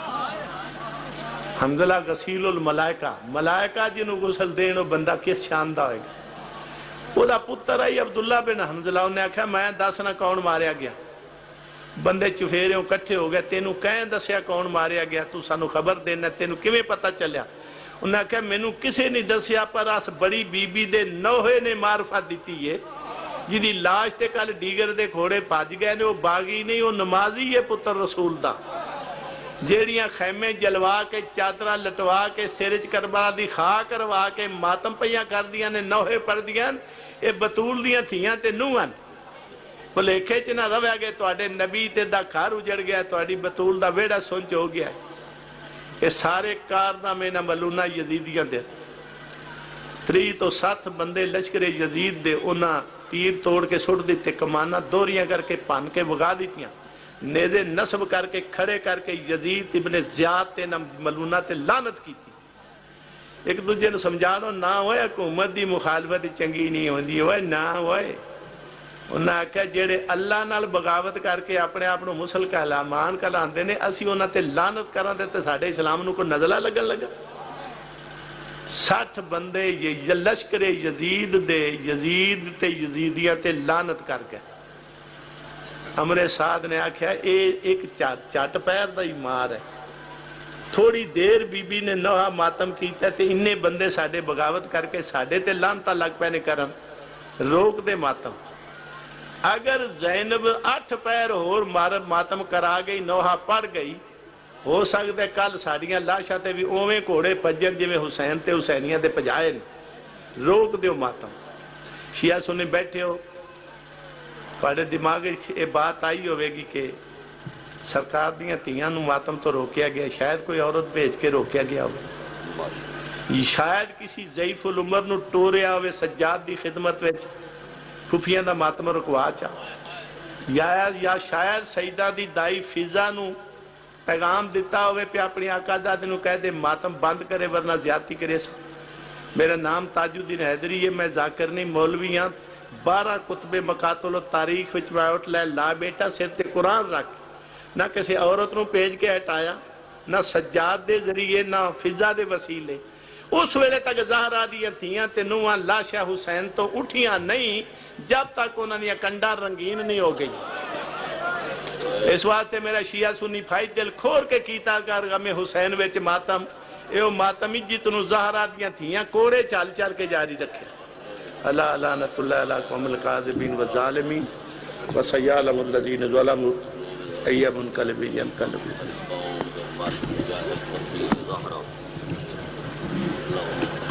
حنظلہ غسیل الملائکہ ملائکہ جنہوں غسل دے انہوں بندہ کس شاندہ ہوئے گا وہ دا پتر آئی عبداللہ بن حنظلہ انہیں کہا میں دسنا کون ماریا گیا بندے چفیرے ہوں کٹھے ہو گئے تینوں کہیں دسیا کون ماریا گیا تو سانو خبر دینا تینوں کیویں پتہ چلیا انہیں کہا میں نو کسے نہیں دسیا پر اس بڑی بی بی دے نوہے نے معرفت دیتی ہے جی لاش تے کل ڈیگر دے کھوڑے پاج گئے نے وہ باغی نہیں وہ نمازی ہے پتر رسول دا جیڑیاں خیمے جلوا کے چادرہ لٹوا کے سرج کربلا دی خواہ کروا کے ماتم پہیاں کر دیا نے نوہے پڑھ دیا اے بطول دیاں تھیاں تے نوہن وہ لکھے چنا رویا گئے تو آڑے نبی تے دا کھار اجڑ گیا تو آڑی بطول دا ویڑا سنچ ہو گیا ہے یہ سارے کارنامے نہ ملونہ یزیدیاں دے تری تو ساتھ بندے لشکر یزید دے انہاں تیر توڑ کے سٹ دیتے کمانا دوریاں کر کے پان کے وگا دیتیاں نیزے نصب کر کے کھڑے کر کے یزید ابن زیاد تے نہ ملونہ تے لانت کی تھی ایک دوجہ نے سمجھانو نہ ہوئے حکومت دی مخالفت چنگی نہیں ہوندی ہوئے نہ ہوئے انہاں کہا جیڑے اللہ نال بغاوت کر کے اپنے اپنو مسل کا علامان کا لاندے نے اسی انہاں تے لانت کران دیتے ساڑھے اسلام نو کو نزلہ لگن لگا ساٹھ بندے یہ لشکر یزید دے یزید تے یزیدیاں تے لانت کر گئے امر سعد نے آکھیا اے ایک چاٹ پیر دا ہی مار ہے تھوڑی دیر بی بی نے نوہا ماتم کیتا تے انہیں بندے ساڑھے بغاوت کر کے ساڑھے تے لانتا لگ پہنے کرن روک دے ماتم اگر زینب اٹھ پیر اور ماتم کرا گئی نوہا پڑ گئی ہو سکتا ہے کل ساڑیاں لاشاں تے بھی اوویں کوڑے پجن جی میں حسین تے حسینیاں تے پجائے نہیں روک دیو ماتم شیعہ سنے بیٹھے ہو پاڑے دماغ یہ بات آئی ہوئے گی کہ سرکار دیاں تیاں نو ماتم تو روکیا گیا شاید کوئی عورت بھیج کے روکیا گیا ہوئے شاید کسی ضعیف العمر نو ٹوریا ہوئے سجاد دی خدمت وچ پھوپیاں دا ماتم رکوا چا یا یا شاید سیدہ دی دائی فضا نو پیغام دیتا ہوئے پہ اپنی آقا دادی نو کہہ دے ماتم بند کرے ورنہ زیادتی کرے سا میرا نام تاج الدین حیدری ہے میں ذاکر نہیں مولوی ہاں بارہ کتب مقاتل و تاریخ وچ وائٹ لے لا بیٹا سر تے قرآن رکھ نہ کسی عورت نو پیج کے ہٹایا نہ سجاد دے ذریعے نہ فضا دے وسیلے اس ویلے تک زہرا دیا تھیاں تے نوہاں لاشا حسین تو اٹھیاں نہیں جب تک انہوں نے کنڈا رنگین نہیں ہو گئی اس واسطے میرا شیعہ سنی بھائی دل کھور کے کیتا کر غم حسین وچ ماتم ایو ماتمی جتنو زہرا دیا تھیاں کوڑے چال چال کے جاری رکھے اللہ لعنت اللہ علیہ قوم القاذبین والظالمین وسیعلم الذین ظلموا ایب انقلب ینقلب